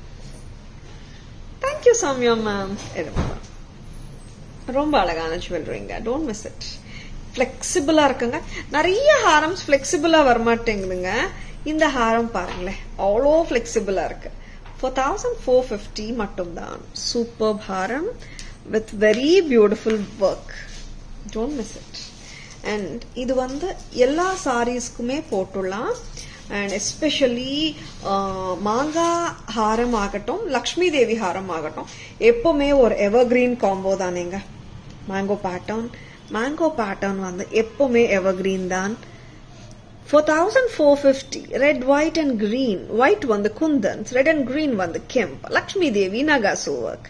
Thank you Samya ma'am. ரொம்ப அழகான ஜுவல்லரிங்க. Don't miss it. Flexible-ஆ இருக்குங்க. நிறைய ஹாரம்ஸ் flexible-ஆ வரமாட்டேங்குதுங்க. இந்த ஹாரம் பாருங்களேன், அவ்வளோ flexible-ஆ இருக்கு. 4450 மட்டும்தான். Superb Haram with very beautiful work. Don't miss it. And இது எல்லா sareesக்குமே போட்டுடலாம். And especially மாங்கா ஹாரம் ஆகட்டும், லக்ஷ்மி தேவி ஹாரம் ஆகட்டும், எப்பவுமே ஒரு எவர்கிரீன் காம்போ தானேங்க. மேங்கோ பேட்டர்ன் எப்பவுமே எவர்கிரீன் தான். 4450 red white and green. white kundans, red and green kemp. Lakshmi Devi Nagasu work.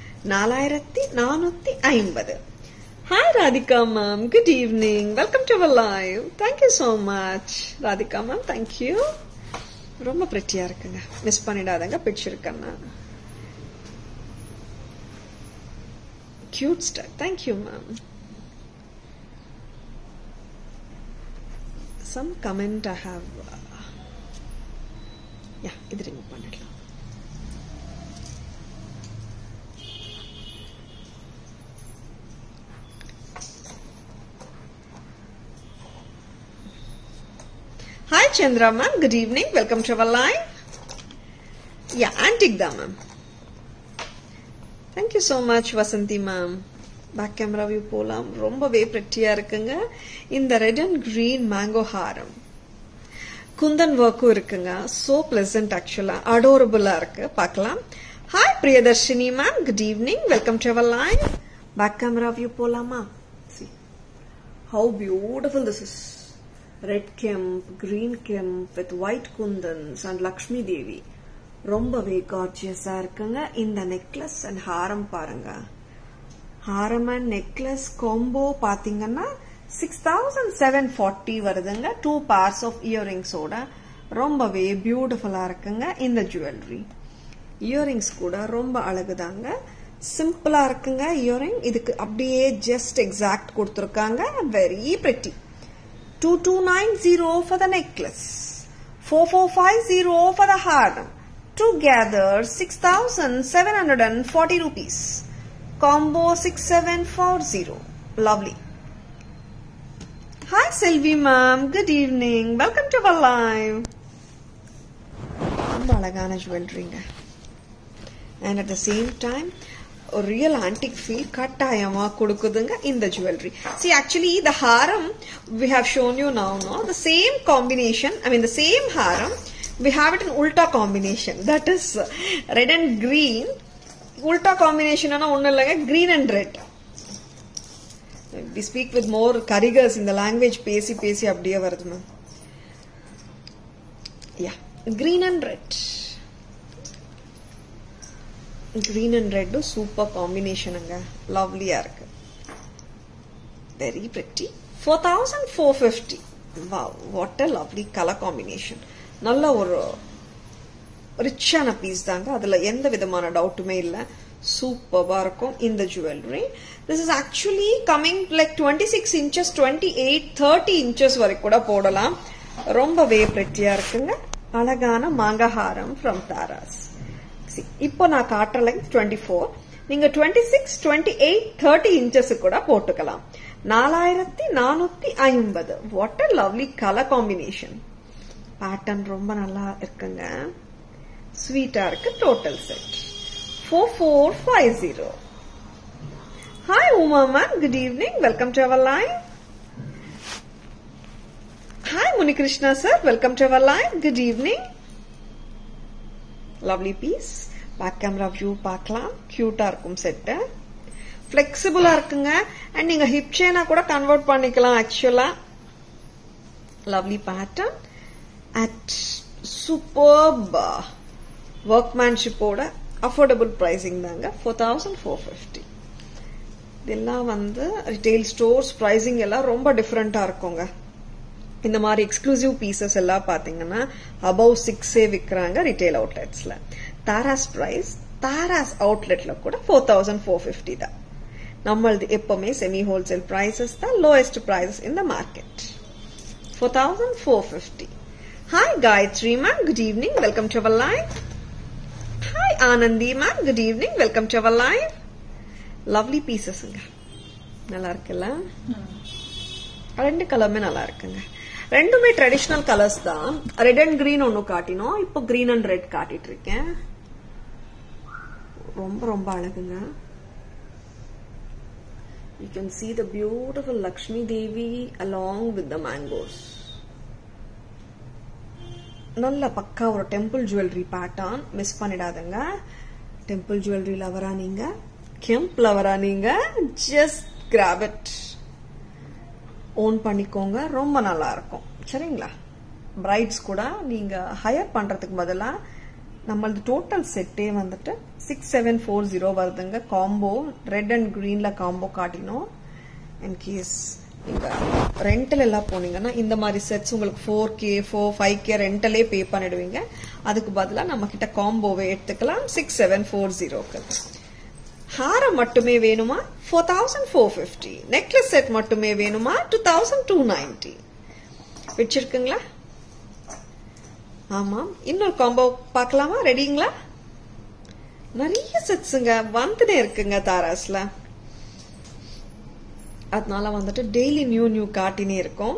4450. Hi Radhika ma'am, good evening. Welcome to our live. Thank you so much Radhika ma'am. Thank you. ரொம்ப pretty-ஆ இருக்குங்க. மிஸ் பண்ணிடாதங்க. பிடிச்சிருக்கேன்னா cute stuff. Thank you ma'am. Some comment I have இது remove பண்ணிடலாம். Hi Chandra ma'am, good evening. Welcome to our live. Antique da ma'am. Thank you so much Vasanti ma'am. Back camera view போலாம். ரொம்பவே பிரெட்டியா இருக்குங்க. இந்த red and green mango ஹாரம் குந்தன் ஒர்க்கும் இருக்குங்க. So pleasant, ஆக்சுவலா அடோரபிளா இருக்கு. பார்க்கலாம். Hi Priyadarshini ma'am, good evening, welcome to our line. Back camera view போலாமா? See how beautiful this is. Red kemp, green kemp with white kundans and Lakshmi Devi. ரொம்பவே கார்ஜியஸா இருக்குங்க. இந்த நெக்லஸ் அண்ட் ஹாரம் பாருங்க. ஹாரம் அண்ட் நெக்லஸ் காம்போ பாத்தீங்கன்னா 6740 வருதுங்க. 2 pairs of earrings ஓட ரொம்பவே பியூட்டிஃபுல்லா இருக்குங்க. இந்த ஜுவல்லரி இயரிங்ஸ் கூட ரொம்ப அழகுதாங்க. சிம்பிளா இருக்குங்க இயரிங். இதுக்கு அப்படியே ஜஸ்ட் எக்ஸாக்ட் கொடுத்திருக்காங்க. Very pretty. 2290 for the necklace, 4450 for the haram. Together 6740 rupees. Combo 6740. Lovely. Hi Selvi ma'am, good evening, welcome to our live. ரொம்ப அழகான ஜுவல்லரிங்க. And at the same time a real antique feel கட்டாயமா கொடுக்குதுங்க இந்த jewelry. See, actually the haram we have shown you now, no? The same combination, the same haram, we have it in ulta combination. That is red and green. Ulta combination ana onnu illaga, green and red. We speak with more karigars in the language, pesi அப்படியே வருது மேம். Yeah, green and red. Green and red super combination anga. Lovely ah irukku. Very pretty. 4450. Wow, what a lovely color combination. நல்ல ஒரு ரிச்சான piece தாங்க. அதுல எந்த விதமான டவுட்டுமே இல்ல. சூப்பரா இருக்கும் இந்த jewellery. This is actually coming like 26 inches, 28, 30 inches வரைக்கும் கூட போடலாம். ரொம்பவே பிரெட்டியா இருக்குங்க. அழகான மாங்கஹாரம் from Taras. இப்போ நான் காட்டுற லெங்த் 24. நீங்க 26, 28, 30 inches கூட போட்டுக்கலாம். 4450. What a lovely color combination. Pattern ரொம்ப நல்லா இருக்குங்க. ஸ்வீட்டா இருக்கு. Total set 4450. Hi Uma man, good evening, welcome to our live. Hi Munikrishna sir, welcome to our live, good evening. Lovely piece. Back camera view பார்க்கலாம். கியூட்டா இருக்கும் set. ஃபிளெக்சிபிளா இருக்குங்க. And நீங்க ஹிப் செயினா கூட கன்வெர்ட் பண்ணிக்கலாம் ஆக்சுவலா. Lovely pattern at superb workmanship ஓட affordable pricing தாங்க. 4450. இதெல்லாம் retail stores pricing எல்லாம் ரொம்ப டிஃபரெண்டா இருக்குங்க. இந்த மாதிரி எக்ஸ்க்ளூசிவ் பீசஸ் எல்லாம் பாத்தீங்கன்னா above 6 விக்கிறாங்க retail outletsல. தாராஸ் பிரைஸ் தாராஸ் அவுட்லெட்ல கூட 4450 தான். நம்மளது எப்பவுமே செமி ஹோல்சேல் பிரைசஸ் தான் lowest prices in the market. 4450. Hi Gayatri ma'am, good evening, welcome to our live. Hi Anandi ma'am, good evening, welcome to our live. Lovely pieces ங்க. நல்லா இருக்குல்ல? ரெண்டு கலருமே நல்லா இருக்குங்க. ரெண்டுமே ட்ரெடிஷனல் கலர்ஸ் தான். ரெட் அண்ட் கிரீன் ஒன்னு காட்டினோம். இப்போ கிரீன் அண்ட் ரெட் காட்டிட்டு இருக்கேன். ரொம்ப ரொம்ப அழகுங்க. You can see the beautiful Lakshmi Devi along with the mangoes. நல்ல பக்கா ஒரு டெம்பிள் ஜுவல்லரி பேட்டர்ன். மிஸ் பண்ணிடாதங்க. டெம்பிள் ஜுவல்லரி லவரா நீங்க, கெம்ப் லவரா நீங்க, ஜஸ்ட் கிராப் இட், ஓன் பண்ணிக்கோங்க. ரொம்ப நல்லா இருக்கும். சரிங்களா? பிரைட்ஸ் கூட நீங்க ஹையர் பண்றதுக்கு பதிலா நம்மளது டோட்டல் செட்டே 6740 வருதுங்க. காம்போ ரெட் அண்ட் கிரீன்ல காம்போ காட்டினோம். இன் கேஸ் நீங்க ரெண்டல் எல்லாம் போனீங்கன்னா இந்த மாதிரி செட்ஸ் உங்களுக்கு 4K 5K ரெண்டலே பே பண்ணிடுவீங்க. அதுக்கு பதிலா நம்ம கிட்ட காம்போவே எடுத்துக்கலாம் 6740க்கு. ஹாரம் மட்டுமே வேணுமா 4450. நெக்லஸ் செட் மட்டுமே வேணுமா 2290. பிடிச்சிருக்குங்களா? ஆமா. இன்னொரு காம்போ பார்க்கலாமா? ரெடிங்களா? நிறைய செட்ஸுங்க வந்துட்டே இருக்குங்க தாராஸ்ல. அதனால டெய்லி நியூ காட்டினே இருக்கும்.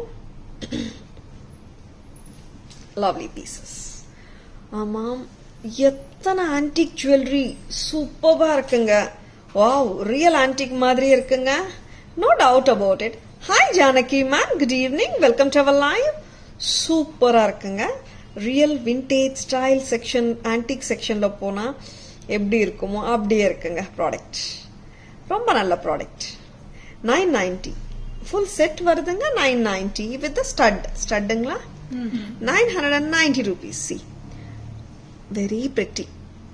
Lovely pieces. ஆமாம். எத்தனை ஆன்டிக் ஜுவல்லரி சூப்பரா இருக்குங்க. வாவ், ரியல் ஆன்டிக் மாதிரி இருக்குங்க. No doubt about it. Hi Janaki ma'am, good evening, welcome to our live. சூப்பரா இருக்குங்க. Real vintage style section, antique செக்ஷன்ல போனா எப்படி இருக்குமோ அப்படியே இருக்குங்க ப்ராடக்ட். ரொம்ப நல்ல ப்ராடக்ட். 990 ஃபுல் செட் வருதுங்க. 990 வித் ஸ்டட்டுங்களா 990 rupees. See very pretty.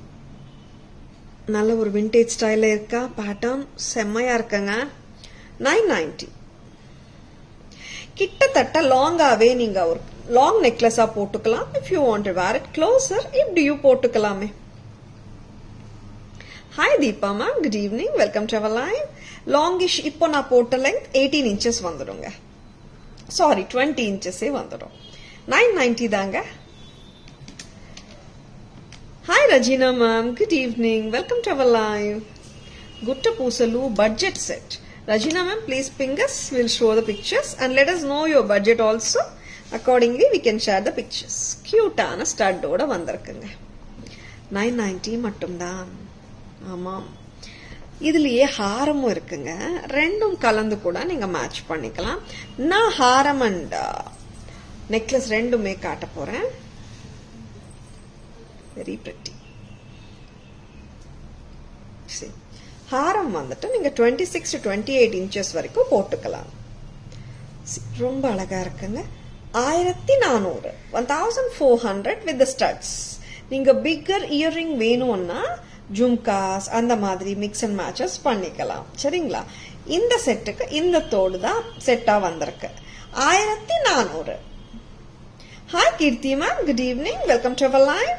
நல்ல ஒரு விண்டேஜ் ஸ்டைல இருக்கா, பேட்டர்ன் செம்மையா இருக்குங்க. 990 கிட்டத்தட்ட லாங்காவே நீங்க ஒரு லாங் நெக்லஸா போட்டுக்கலாம். If you want to wear it closer, இப்படியும் போட்டுக்கலாமே. Hi Deepa ma'am, good evening, welcome to our live. Longish இப்போ நான் போட்ட லெங்த் 18 inches வந்துடுங்க. சாரி 20 inches வந்துடும். 990 தாங்க. Hi Rajina ma'am, good evening, welcome to our live. Gutta pusalu budget set. Rajina ma'am, please ping us. We'll show the pictures and let us know your budget also. Accordingly, we can share the pictures. Cute ஆன stud ஓட வந்திருக்குங்க. 990 மட்டும்தான். ஆமாம். இதுலயே ஹாரமும் இருக்குங்க. ரெண்டும் கலந்து கூட நீங்க மேட்ச் பண்ணிக்கலாம். நான் ஹாரம் அண்ட் நெக்லஸ் ரெண்டுமே காட்ட போறேன். Very pretty. சரி, ஹாரம் வந்துட்டு நீங்க 26 to 28 inches வரைக்கும் போட்டுக்கலாம். ரொம்ப அழகா இருக்குங்க. 1400 1400 with the studs. நீங்க பிக்கர் இயரிங் வேணும்னா ஜும்காஸ் அந்த மாதிரி மிக்ஸ் அண்ட் மேட்சஸ் பண்ணிக்கலாம். சரிங்களா? இந்த செட்டுக்கு இந்த தோடு தான் செட்டா வந்திருக்கு. 1400. Hi Keerthi ma'am, good evening, welcome to our live.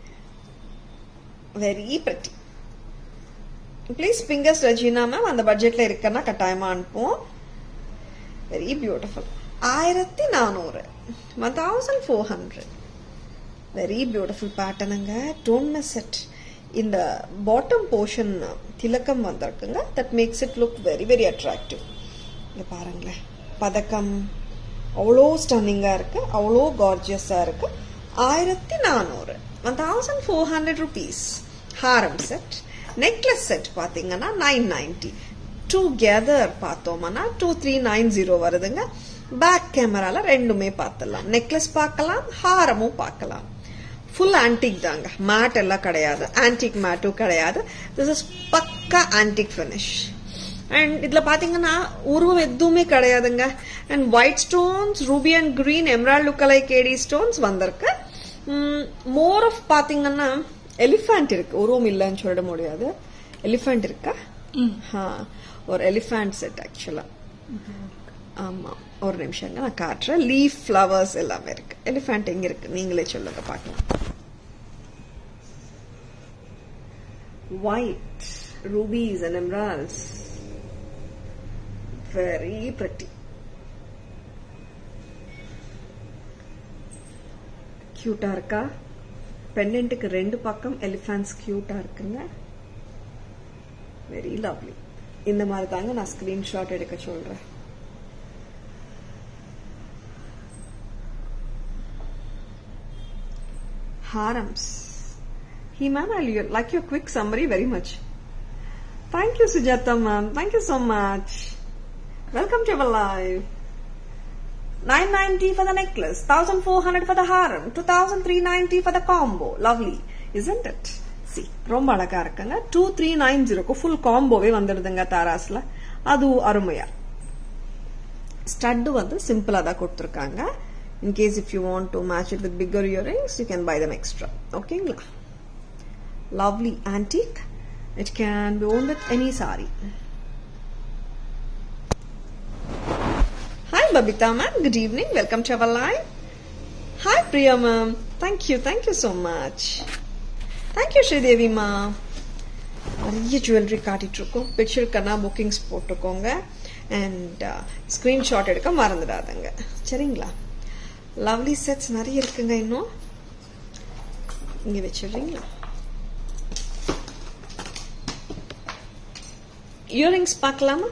Very pretty. Please ping us Regina ma'am, அந்த பட்ஜெட்ல இருக்கனா கட்டாயமா அனுப்புவோம். Very beautiful. 1400 1400. வெரி பியூட்டிஃபுல் பேட்டர்னுங்க. Don't miss it. இந்த பாட்டம் போர்ஷன் திலக்கம் வந்திருக்குங்க. That makes it look very very attractive. இங்க பாருங்களேன், பதக்கம் அவ்வளோ ஸ்டன்னிங்கா இருக்கு, அவ்வளோ கார்ஜியஸா இருக்கு. 1400 1400 rupees. ஹாரம் செட். நெக்லஸ் செட் பாத்தீங்கன்னா 990. டுகெதர் பார்த்தோம்னா 2390 வருதுங்க. பேக் கேமரால ரெண்டுமே பார்த்துடலாம். நெக்லஸ் பார்க்கலாம், ஹாரமும் பார்க்கலாம். ஃபுல் ஆன்டிக் தாங்க, மேட் எல்லாம் கிடையாது, ஆன்டிக் மேட்டும் கிடையாது. திஸ் இஸ் பக்கா ஆன்டிக் ஃபினிஷ். அண்ட் இதுல பாத்தீங்கன்னா உருவம் எதுவுமே கிடையாதுங்க. And white stones, ruby and green, emerald lookalike KD stones வந்திருக்கு. மோர் ஆஃப் பாத்தீங்கன்னா எலிஃபண்ட் இருக்கு. உருவம் இல்லைன்னு சொல்லிட முடியாது. எலிஃபண்ட் இருக்கா? ஒரு எலிஃபண்ட் செட் ஆக்சுவலா. ஆமா, ஒரு நிமிஷம் நான் காட்டுறேன். லீஃப் ஃபிளவர்ஸ் எல்லாமே இருக்கு. எலிஃபண்ட் எங்க இருக்கு நீங்களே சொல்லுங்க பார்க்கலாம். White rubies and emeralds. Very pretty. கியூட்டா இருக்கா? பெண்டன்ட்டுக்கு ரெண்டு பக்கம் எலிஃபண்ட்ஸ் கியூட்டா இருக்குங்க. Very lovely. இந்த மாதிரி தாங்க நான் ஸ்கிரீன்ஷாட் எடுக்க சொல்றேன். Harams. Hey ma'am, I like your quick summary very much. Thank you Sujata ma'am. Thank you so much. Welcome to our live. 990 for the necklace, 1400 for the haram, 2390 for the combo. Lovely, isn't it? See, ரொம்ப அழகா இருக்குங்க. 2390 full காம்போவே வந்துடுதுங்க தாராஸ்ல. அது அருமையா. Stud வந்து சிம்பிளா தான் கொடுத்திருக்காங்க. In case if you want to match it with bigger earrings, you can buy them extra. Okay? Lovely antique. It can be worn with any sari. Hi Babita ma'am, good evening, welcome to our live. Hi Priya ma'am, thank you so much. Thank you Sridevi ma'am. நிறைய jewellery காட்டிட்டு இருக்கோம். Picture கண்ணா bookings போட்டுக்கோங்க. And screenshot எடுக்க மறந்துடாதுங்க. சரிங்களா? Lovely sets நிறைய இருக்குங்க. இன்னும் இங்க வச்சிடுறீங்களா? இயரிங்ஸ் பார்க்கலாமா?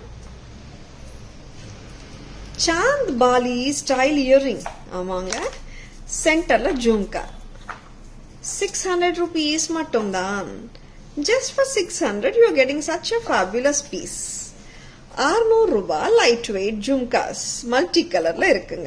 Chand bali style earring. ஆமாங்க, சென்டர்ல ஜும்கா. 600 rupees மட்டும்தான். Just for 600 you are getting such a fabulous piece. 600 ரூபாய் lightweight jhumkas multicolor la இருக்குங்க.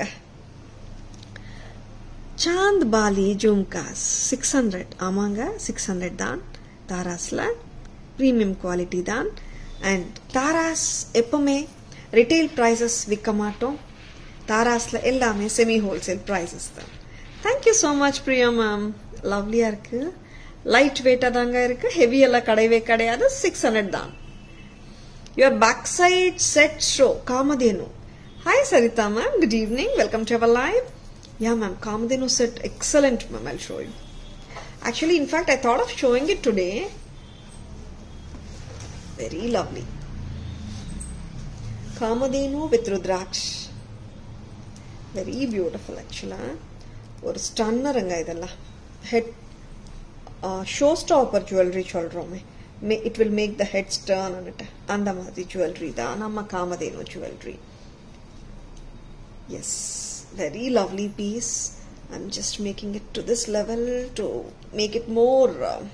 Chand Bali jhumkas 600 ஆமாங்க 600 தான். தாராஸ்ல premium quality தான். And தாராஸ் எப்பவுமே retail prices விற்க மாட்டோம். தாராஸ்ல எல்லாமே semi wholesale prices தான். Thank you so much Priya ma'am. Lovely இருக்கு. லைட் வெயிட்டா தாங்க இருக்கு. ஹெவி எல்லாம் கிடையவே கிடையாது. 600 தான். Your backside set show Kamadhenu. Hi Sarita ma'am, good evening, welcome to our live. Yeah ma'am, Kamadhenu set excellent ma'am, I'll show you. Actually in fact I thought of showing it today. Very lovely. Kamadhenu with Rudraksh. Very beautiful actually. ஒரு ஸ்டன்னருங்க இதெல்லாம். Head showstopper jewelry சொல்றோமே. It will make the heads turn on it. அந்த மாதிரி jewelry தான் நம்ம Kamadhenu jewelry. Yes, very lovely piece. I'm just making it to this level to make it more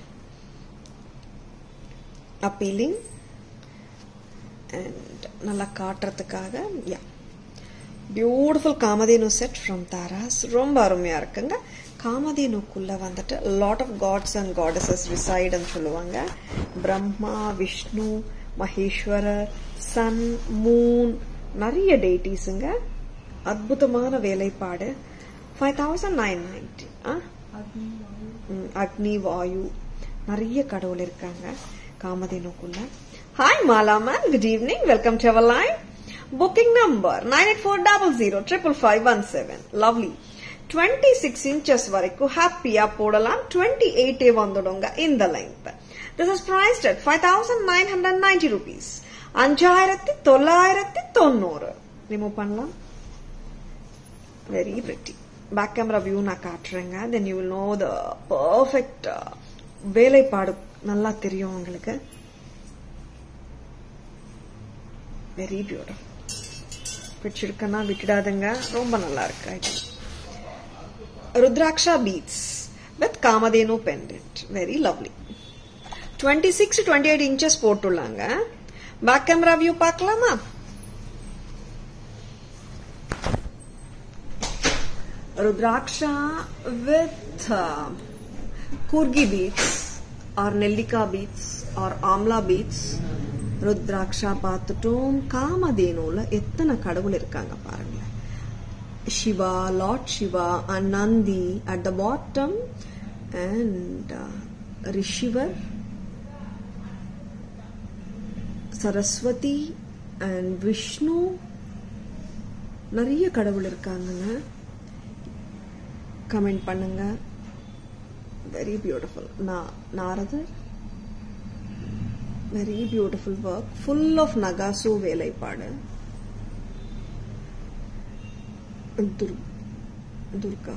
appealing and நல்லா காட்டுறதுக்காக. Yeah, beautiful Kamadhenu set from Taras. ரொம்ப அருமையா இருக்குங்க. காமதேனுக்குள்ள வந்துட்டு lot of gods and goddesses reside ன்னு சொல்லுவாங்க. பிரம்மா, விஷ்ணு, மகேஸ்வரர், சன், மூன், நிறைய டெய்டிஸ்ங்க. அற்புதமான வேலைப்பாடு. 5990. அக்னி, வாயு, நிறைய கடவுள் இருக்காங்க காமதேனுக்குள்ள. Hi Mala man, good evening, welcome to our live. Booking number 9840055517. Lovely. 26 inches வரைக்கும் ஹாப்பியா போடலாம். 28 வந்துடுங்க இந்த length. This is priced at 5990 rupees. 5990. Remove பண்ணலாம். Very pretty. Back camera view நான் காட்டுறேங்க. Then you will know the perfect வேலைப்பாடு நல்லா தெரியும் உங்களுக்கு. Very beautiful. பிடிச்சிருக்கனா விட்டுடாதுங்க. ரொம்ப நல்லா இருக்கு. Rudraksha beads with Kamadhenu pendant. Very lovely. 26 to 28 inches போட்டுள்ளாங்க. Back camera view பார்க்கலாமா? Rudraksha with Kurgi beads or Nellika beads or Amla beads. Rudraksha பார்த்துட்டோம். காமதேனுல எத்தனை கடவுள் இருக்காங்க பாருங்க. Shiva, Lord Shiva and Nandi at the bottom and Rishivar, Saraswati and Vishnu. நிறைய கடவுள் இருக்காங்கங்க. Comment பண்ணுங்க. Very beautiful. Naradar. Very beautiful work. Full of Nagasu வேலைப்பாடு. Durga,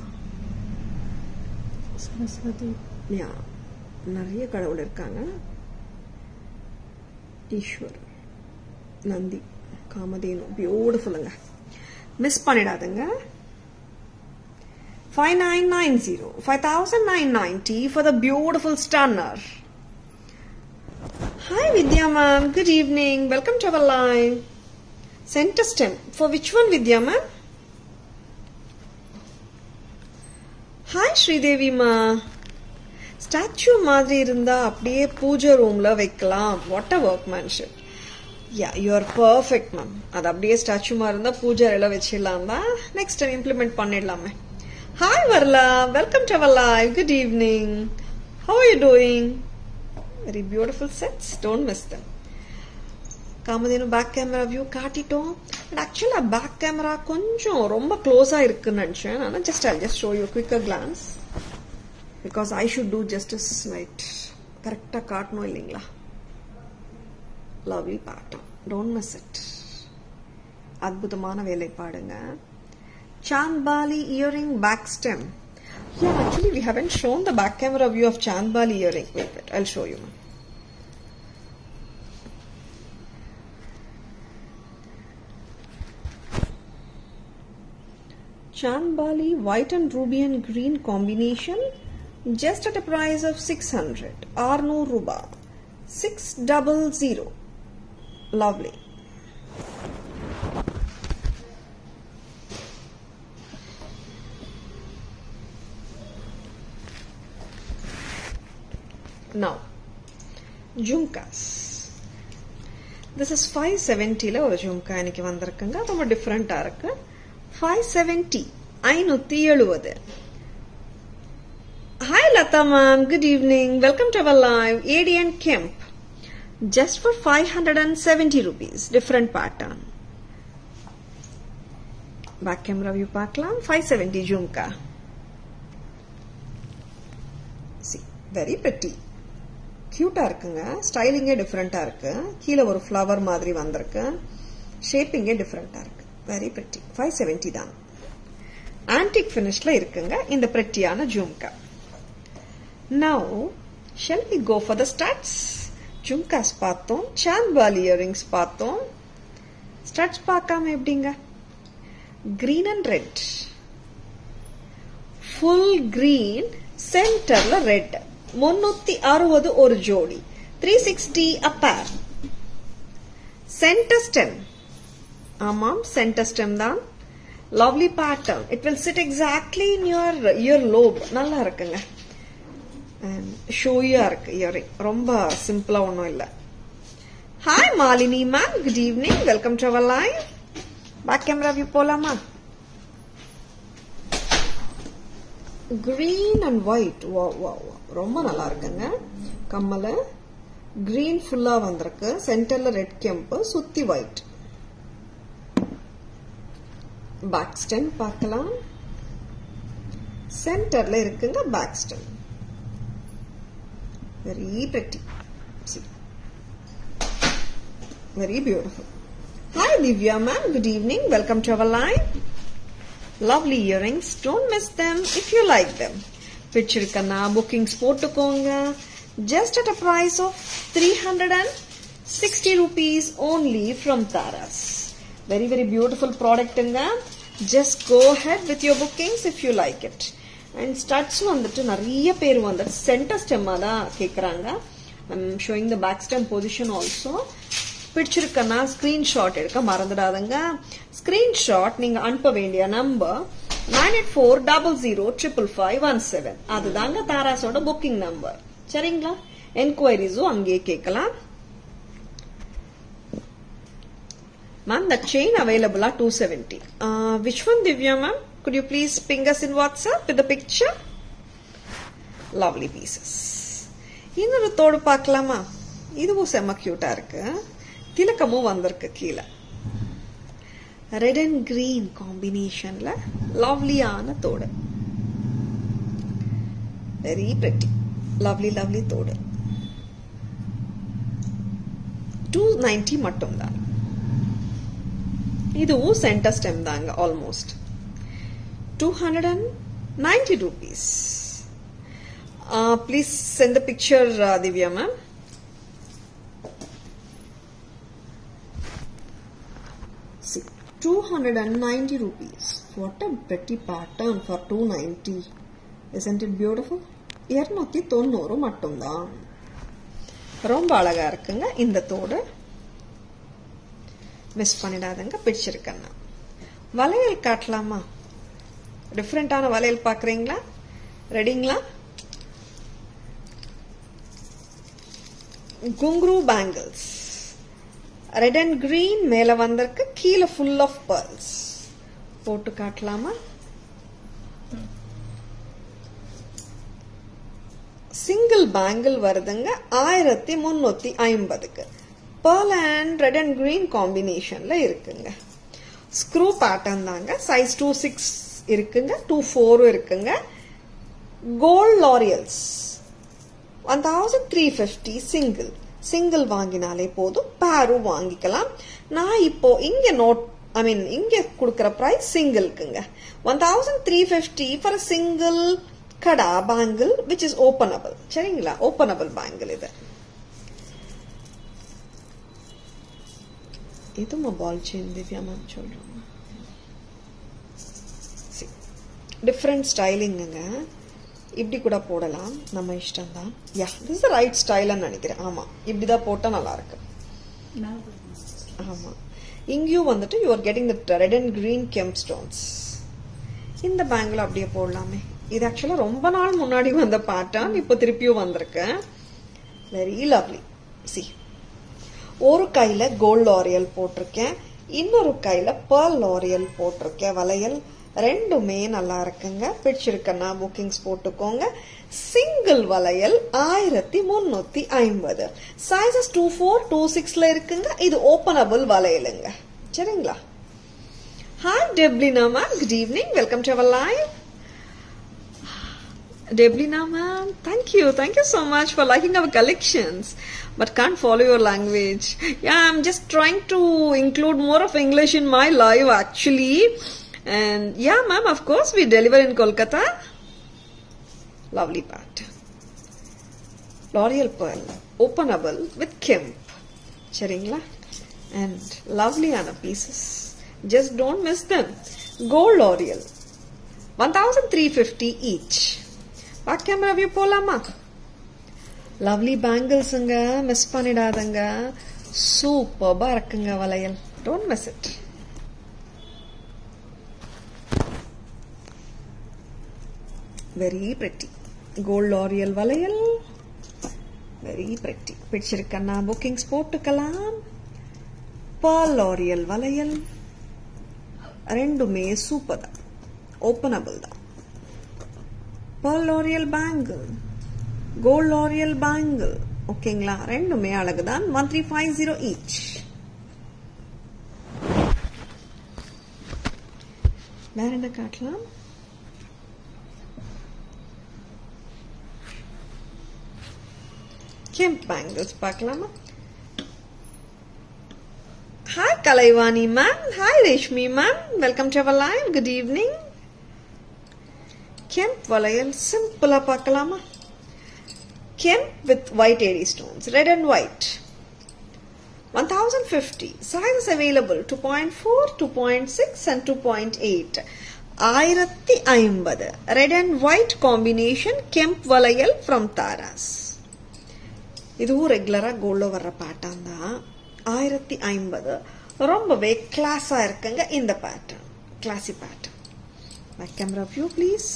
Saraswati. Yeah, நிறைய கடவுள் இருக்காங்க. ஈஸ்வர், நந்தி, காமதேனு. பியூட்டிஃபுல்லுங்க. மிஸ் பண்ணிடாதுங்க. 5990, 5990 for the beautiful stunner. Hi Vidya ma'am, good evening, welcome to our live. Center stem. For which one Vidya ma'am? Hi Sridevi ma. Statue மாதிரி இருந்தா அப்படியே பூஜை ரூம்ல வைக்கலாம். What a workmanship. Yeah, you are perfect ma'am. அது அப்படியே statue மாதிரி இருந்தா பூஜை அறையில வச்சிடலாம் தான். நெக்ஸ்ட் டைம் இம்ப்ளிமெண்ட் பண்ணிடலாமே. Hi Varla, welcome to our live. Good evening. How are you doing? Very beautiful sets. Don't miss them. Kamadhenu back camera view காட்டிட்டோம். பட் ஆக்சுவலா பேக் கேமரா கொஞ்சம் ரொம்ப க்ளோஸா இருக்குன்னு நினைச்சேன். ஆனா I'll just show you a quicker glance because I should do justice right. கரெக்டா காட்டணும் இல்லைங்களா? Lovely pattern. Don't miss it. அற்புதமான வேலைப்பாடுங்க. Chandbali earring back stem. Yeah, actually we haven't shown the back camera view of Chandbali earring. Wait, I'll show you. Chandbali white and ruby and green combination just at a price of 600. 600 ரூபாய். 600. Lovely. Now, jhumkas. This is 570 la oru jhumka eniki vandirukanga. Romba different ah irukku. 570 570. Hi Lata ma'am, good evening. Welcome to our live ADN Kemp. Just for 570 rupees. Different pattern. Back camera view paakalam. 570 jhumka. See, very pretty. Cute ah irukanga. Styling different ah irukku. Keela oru flower madri vandirukku. Shaping different ah irukku. Very pretty. 570 dhaan. Antique finish la irukanga inda prettyana jhumka. Now, shall we go for the studs? Jhumkas paathom, chandbali earrings paathom. Studs paakama eppdinga? Green and red. Full green, center la red. 360 ஒரு ஜோடி. 360 a pair. Center stem. Amam, center stem தான். Lovely pattern. It will sit exactly in your earlobe. நல்லா இருக்குங்க. And showy-ஆ இருக்கு earring. ரொம்ப சிம்பிளா ஒண்ணும் இல்ல. Hi Malini ma'am, good evening. Welcome to our live. Back camera view போலாமா? Green and white. Wow, wow, wow. ரொம்ப நல்லா இருக்குங்க. கம்மல green full-ஆ வந்திருக்கு. சென்டர்ல ரெட் கெம்ப், சுத்தி white. Back stem பார்க்கலாம். சென்டர்ல இருக்குங்க back stem. Very pretty. See. Very beautiful. Hi Divya ma'am, good evening. Welcome to our live. Lovely earrings. Don't miss them if you like them. Pichirukana bookings potukonga. Just at a price of 360 rupees only from Taras. Very, very beautiful product. Just go ahead with your bookings if you like it. And studs வந்துட்டு நிறைய பேர் வந்துட்டு centre ஸ்டெம்மா தான் கேக்குறாங்க. I'm showing the back stem position also. பிடிச்சிருக்கனா screenshot எடுக்க மறந்துடாதங்க. Screenshot நீங்க அனுப்ப வேண்டிய நம்பர் 9840055517. அதுதாங்க தாராஸோட புக்கிங் நம்பர். சரிங்களா? என்கொயரிஸும் அங்கேயே கேட்கலாம். Ma'am, the chain available are 270. Which one, Divya ma'am? Could you please ping us in WhatsApp with the picture? Lovely pieces. இன்னொரு தோடு பார்க்கலாமா? இதுவும் செம்ம கியூட்டா இருக்கு. திலக்கமும் வந்திருக்கு கீழே. ரெட் அண்ட் கிரீன் காம்பினேஷன்ல லவ்லியான தோடு. Very pretty. லவ்லி லவ்லி தோடு. 290 மட்டும் தான். இதுவும் சென்டர் ஸ்டெம் தாங்க almost. 290 rupees. Please send the picture, Divya ma'am. See, 290 rupees. What a pretty pattern for 290. Isn't it beautiful? 290 மட்டும்தான். ரொம்ப அழகா இருக்குங்க இந்த தோடு. மிஸ் பண்ணிடாதங்க. பிடிச்சிருக்கேன்னா வளையல் காட்டலாமா? டிஃப்ரெண்டான வளையல் பாக்குறீங்களா? ரெடிங்களா? Ghungroo bangles. Red and green மேல வந்திருக்கு. கீழே ஃபுல் ஆஃப் pearls. போட்டு காட்டலாமா? சிங்கிள் பேங்கிள் வருதுங்க 1350க்கு. pearl and red and green combinationல இருக்குங்க. ஸ்க்ரூ பேட்டர்ன் தாங்க. சைஸ் 26 இருக்குங்க, 24 இருக்குங்க. கோல்ட் லாரியல்ஸ் 1350 சிங்கிள் வாங்கினாலே போதும். பேரும் வாங்கிக்கலாம். நான் இப்போ இங்க இங்க கொடுக்கிற பிரைஸ் சிங்கிள்க்குங்க 1350 for a single kada bangle which is openable. சரிங்களா? openable bangle இது. இதுமா பால் செயின் திவ்யா மேம் சொல்றோம். டிஃப்ரெண்ட் ஸ்டைலிங்குங்க. இப்படி கூட போடலாம், நம்ம இஷ்டம் தான். யா, திஸ் இஸ் ரைட் ஸ்டைல்னு நினைக்கிறேன். ஆமா, இப்படிதான் போட்டா நல்லா இருக்கு. ஆமா, இங்கேயும் வந்துட்டு you are getting the red and green kemp stones. இந்த பேங்கில் அப்படியே போடலாமே. இது ஆக்சுவலா ரொம்ப நாள் முன்னாடி வந்த பேட்டர்ன், இப்போ திருப்பியும் வந்திருக்கேன். Very lovely. சி, ஒரு கையில கோல்ட் லாரியல் போட்டிருக்கேன், இன்னொரு கையில பேர்ல் லாரியல் போட்டிருக்கேன். வளையல் ரெண்டுமே நல்லா இருக்குங்க. பிடிச்சிருக்கன்னா புக்கிங்ஸ் போட்டுக்கோங்க. சிங்கிள் வளையல் 1350. சைஸஸ் 24, 26ல இருக்குங்க. இது ஓபனபிள் வளையலுங்க. சரிங்களா? Hi Deblina ma'am, good evening. Welcome to our live. Deblina ma'am, thank you so much for liking our collections, but can't follow your language. Yeah, I'm just trying to include more of English in my live actually. And yeah ma'am, of course we deliver in Kolkata. Lovely pattern. L'Oreal pearl, openable with kemp. Charingla. And lovely Anna pieces. Just don't miss them. Gold L'Oreal. 1350 each. Back camera view polama. Lovely bangles anga, miss panidadanga. Superb irukanga valayal. Don't miss it. Very pretty. Gold L'Oreal valayal. Very pretty. Pidichirukana bookings போட்டுக்கலாம். Pearl L'Oreal valayal. ரெண்டுமே super தான், ஓபனபிள் தான். Pearl L'Oreal bangle, gold L'Oreal bangle, ஓகேங்களா? ரெண்டுமே அழகுதான். 1350 each. வேற என்ன காட்டலாம்? கெம்ப் பேங்கிள்ஸ் பார்க்கலாமா? Hi Kalaivani ma'am, hi Reshmi ma'am, welcome to our live, good evening. Kemp valayal simple pakalama. Kemp with white AD stones, red and white. 1050, sizes available 2.4, 2.6 and 2.8. 1050, red and white combination Kemp valayal from Taras. Idu regular gold over pattern da. 1050 ரொம்பவே கிளாஸா இருக்குங்க இந்த pattern, classy pattern. Back camera view please.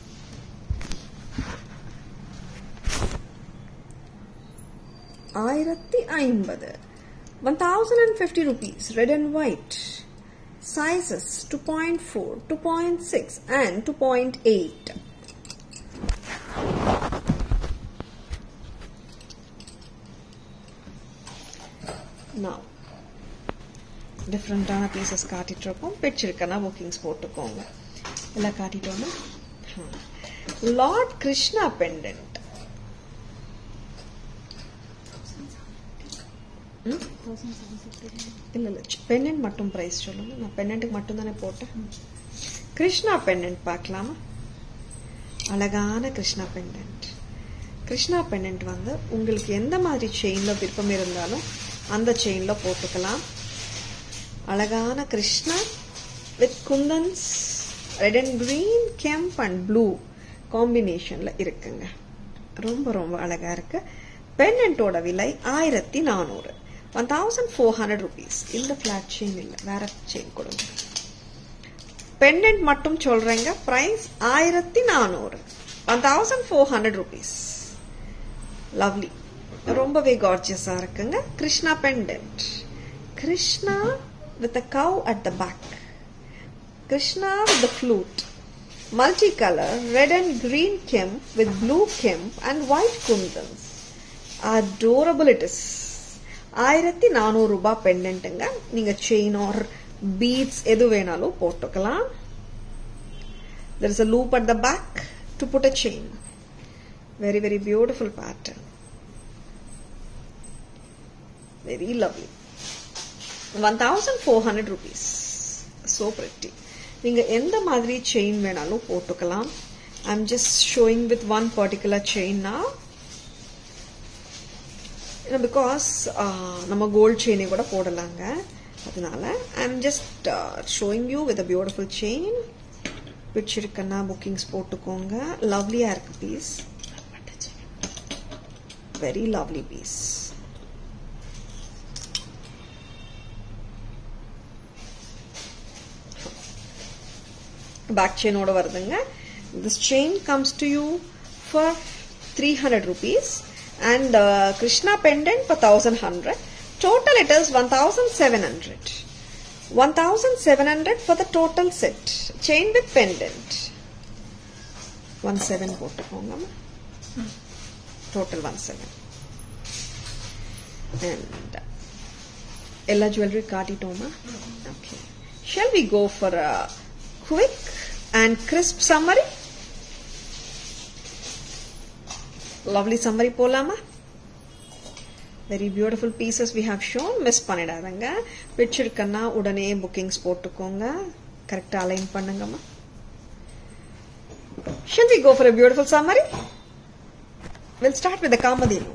₹1050, 1050 rupees, red and white. Sizes 2.4, 2.6 and 2.8. Now, டிஃப்ரெண்டான pieces காட்டிட்டு இருக்கோம். பிடிச்சிருக்கனா bookings போட்டுக்கோங்க. எல்லாம் காட்டிட்டோம்னா, Lord Krishna pendant. இல்ல இல்ல, பெண்டன்ட் மட்டும் பிரைஸ் சொல்லுங்க. நான் பெண்டன்ட்டுக்கு மட்டும் தானே போட்டேன். கிருஷ்ணா பெண்டன்ட் பார்க்கலாமா? அழகான கிருஷ்ணா பெண்டன்ட். கிருஷ்ணா பெண்டன்ட் வந்து உங்களுக்கு எந்த மாதிரி செயின்ல விருப்பம் இருந்தாலும் அந்த செயின்ல போட்டுக்கலாம். அழகான Krishna with kundans, red and green, kemp and blue காம்பினேஷன்ல இருக்குங்க. ரொம்ப ரொம்ப அழகா இருக்கு. பெண்டன்ட்டோட விலை 1400, 1400 rupees. இந்த பிளாட் செயின் இல்ல, வேற செயின் கொடுங்க. பெண்டன்ட் மட்டும் சொல்றேங்க. Price 1400, 1400 rupees. லவ்லி, ரொம்பவே கார்ஜியஸா இருக்குங்க. Krishna pendant. Krishna with a cow at the back. Krishna with the flute. Multicolor, red and green kemp with blue kemp and white kundans. Adorable it is. 1400 ரூபாய் பெண்டன்ட்ங்க. நீங்க செயின் or beads எது வேணாலும் போட்டுக்கலாம். There is a loop at the back to put a chain. Very very beautiful pattern. Very lovely. 1400 rupees. So pretty. நீங்க எந்த மாதிரி chain வேணாலும் போட்டுக்கலாம். I'm just showing with one particular chain now. Because நம்ம gold chain கூட போடலாங்க. அதனால I'm just showing you with a beautiful chain. பிடிச்சிருக்குன்னா புக்கிங்ஸ் போட்டுக்கோங்க. லவ்லியா இருக்கு piece, very lovely piece. Back செயினோட வருதுங்க. This chain comes to you for 300 rupees and Krishna pendant for 1100. Total it is 1700. 1700 for the total set. Chain with pendant. 17 போட்டுக்கோங்க. Total 17. And எல்லா jewelry காட்டிட்டோமா? Okay. Shall we go for a quick and crisp summary? Lovely summary போலாமா? Very beautiful pieces we have shown. Miss பண்ணிடாதங்க. பிடிச்சிருக்கன்னா உடனே bookings போட்டுக்கோங்க. கரெக்டா align பண்ணுங்கம்மா. Shall we go for a beautiful summary? We'll start with the Kamadhenu.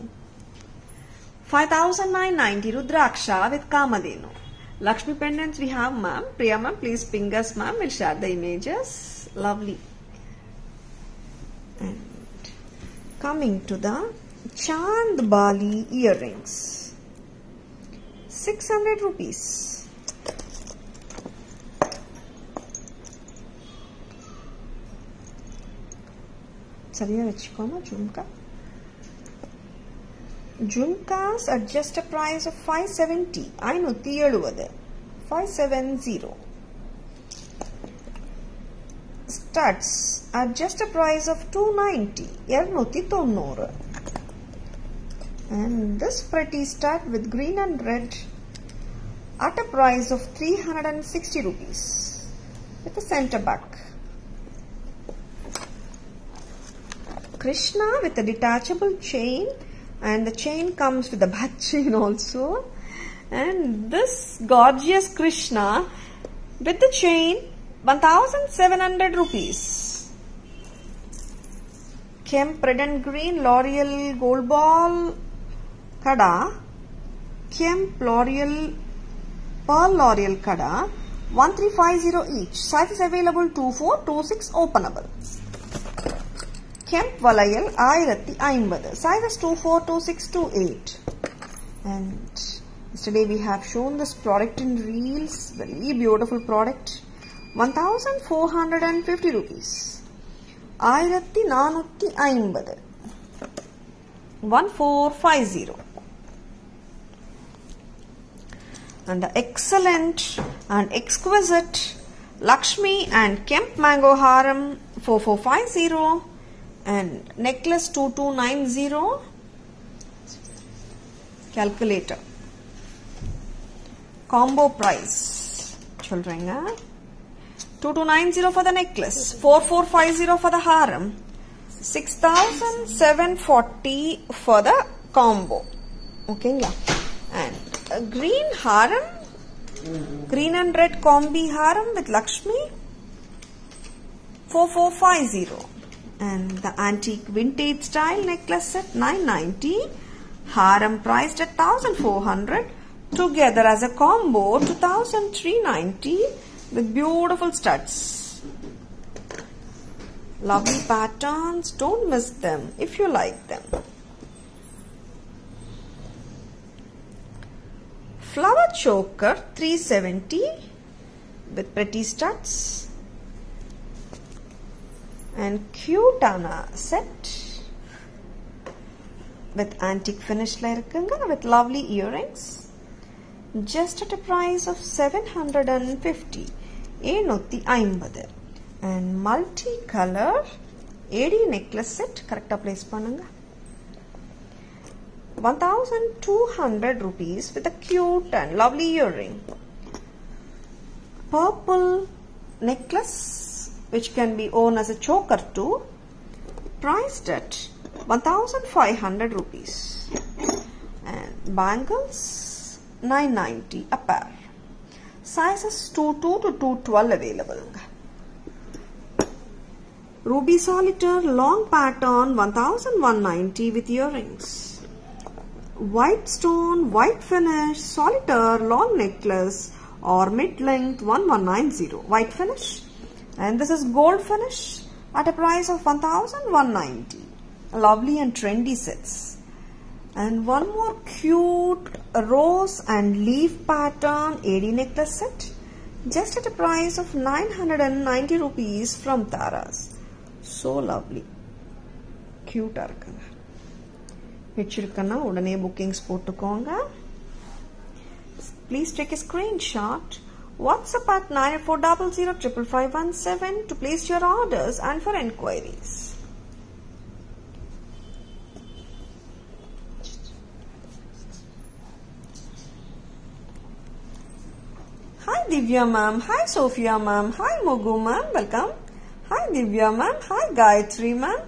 5,990 Rudraksha with Kamadhenu. Lakshmi pendants we have, ma'am. Priya ma'am, please ping us, ma'am. We'll share the images. Lovely. And coming to the Chand Bali earrings. 600 rupees. சரியா வெச்சுக்கோமா jhumka. Jhumkas at just a price of 570. 570. 570. Studs at just a price of 290. 290. And this pretty stud with green and red at a price of 360 rupees with a center back. Krishna with a detachable chain. And the chain comes with the back chain also. And this gorgeous Krishna with the chain 1700 rupees. Kemp red and green L'Oreal gold ball kada. Kemp L'Oreal pearl L'Oreal kada. 1350 each. Size is available 24, 26 openable. Kemp Valayal 1050. Sizes 24, 26, 28. And yesterday we have shown this product in reels. Very beautiful product. 1450 rupees. 1450. 1450. And the excellent and exquisite Lakshmi and Kemp Mango Haram 4450. And necklace 2290. Calculator. Combo price. Childrenga. 2290 for the necklace. 4450 for the haram. 6740 for the combo. Okay. And a green haram. Green and red combi haram with Lakshmi. 4450. And the antique vintage style necklace set 990. Haram priced at 1400. Together as a combo 2390 with beautiful studs. Lovely patterns. Don't miss them if you like them. Flower choker 370 with pretty studs. And Cutana set with antique finish with lovely earrings. Just at a price of 750. 750. And multi-color AD necklace set. Correct place panunga. 1200 rupees with a cute and lovely earring. Purple necklace, which can be worn as a choker too, priced at 1500 rupees. And bangles 990 a pair. Sizes 22 to 212 available. Ruby solitaire long pattern 1190 with earrings. White stone, white finish, solitaire long necklace or mid length 1190. White finish. And this is gold finish at a price of 1,190. Lovely and trendy sets. And one more cute rose and leaf pattern AD necklace set, just at a price of 990 rupees from Taras. So lovely. Cute ah irukanga. Vechirukana udane bookings potukonga. Please take a screenshot. WhatsApp at 9400 to place your orders and for enquiries. Hi Divya ma'am, hi Sophia ma'am, hi Mogu ma'am, welcome. Hi Divya ma'am, hi Gayatri ma'am.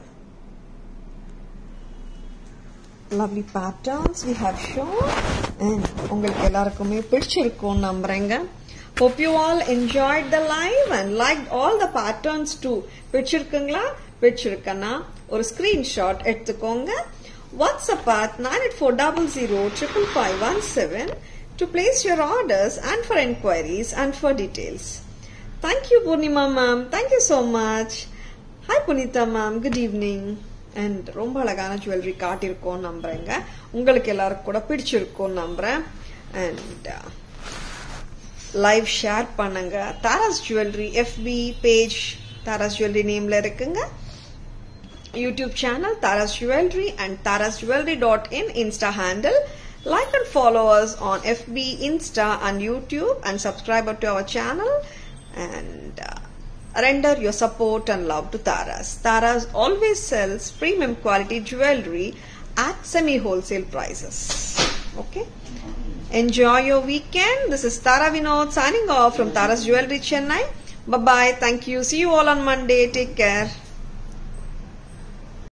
Lovely patterns we have shown and உங்களுக்கு எல்லாருக்குமே பிடிச்சிருக்கும் நம்புறேங்க. Hope you all enjoyed the live and liked all the patterns too. பிடிச்சிருக்குங்களா? பிடிச்சிருக்கனா ஒரு screenshot எடுத்துக்கோங்க. WhatsApp at 9840055517 to place your orders and for enquiries and for details. Thank you Purnima ma'am. Thank you so much. Hi Punita ma'am. Good evening. And ரொம்ப அழகான jewelry காட்டியிருக்கோம் நம்புறேங்க. உங்களுக்கு எல்லாருக்கும் கூட பிடிச்சிருக்கும் நம்புறேன். And live share பண்ணுங்க. Taras Jewelry FB page Taras Jewelry nameல இருக்குங்க. YouTube channel Taras Jewelry and tarasjewelry.in Insta handle. Like and follow us on FB, Insta and YouTube and subscribe to our channel and render your support and love to Taras. Taras always sells premium quality jewelry at semi-wholesale prices. Okay? Enjoy your weekend. This is Tara Vinod signing off from Taras Jewelry Chennai. Bye-bye. Thank you. See you all on Monday. Take care.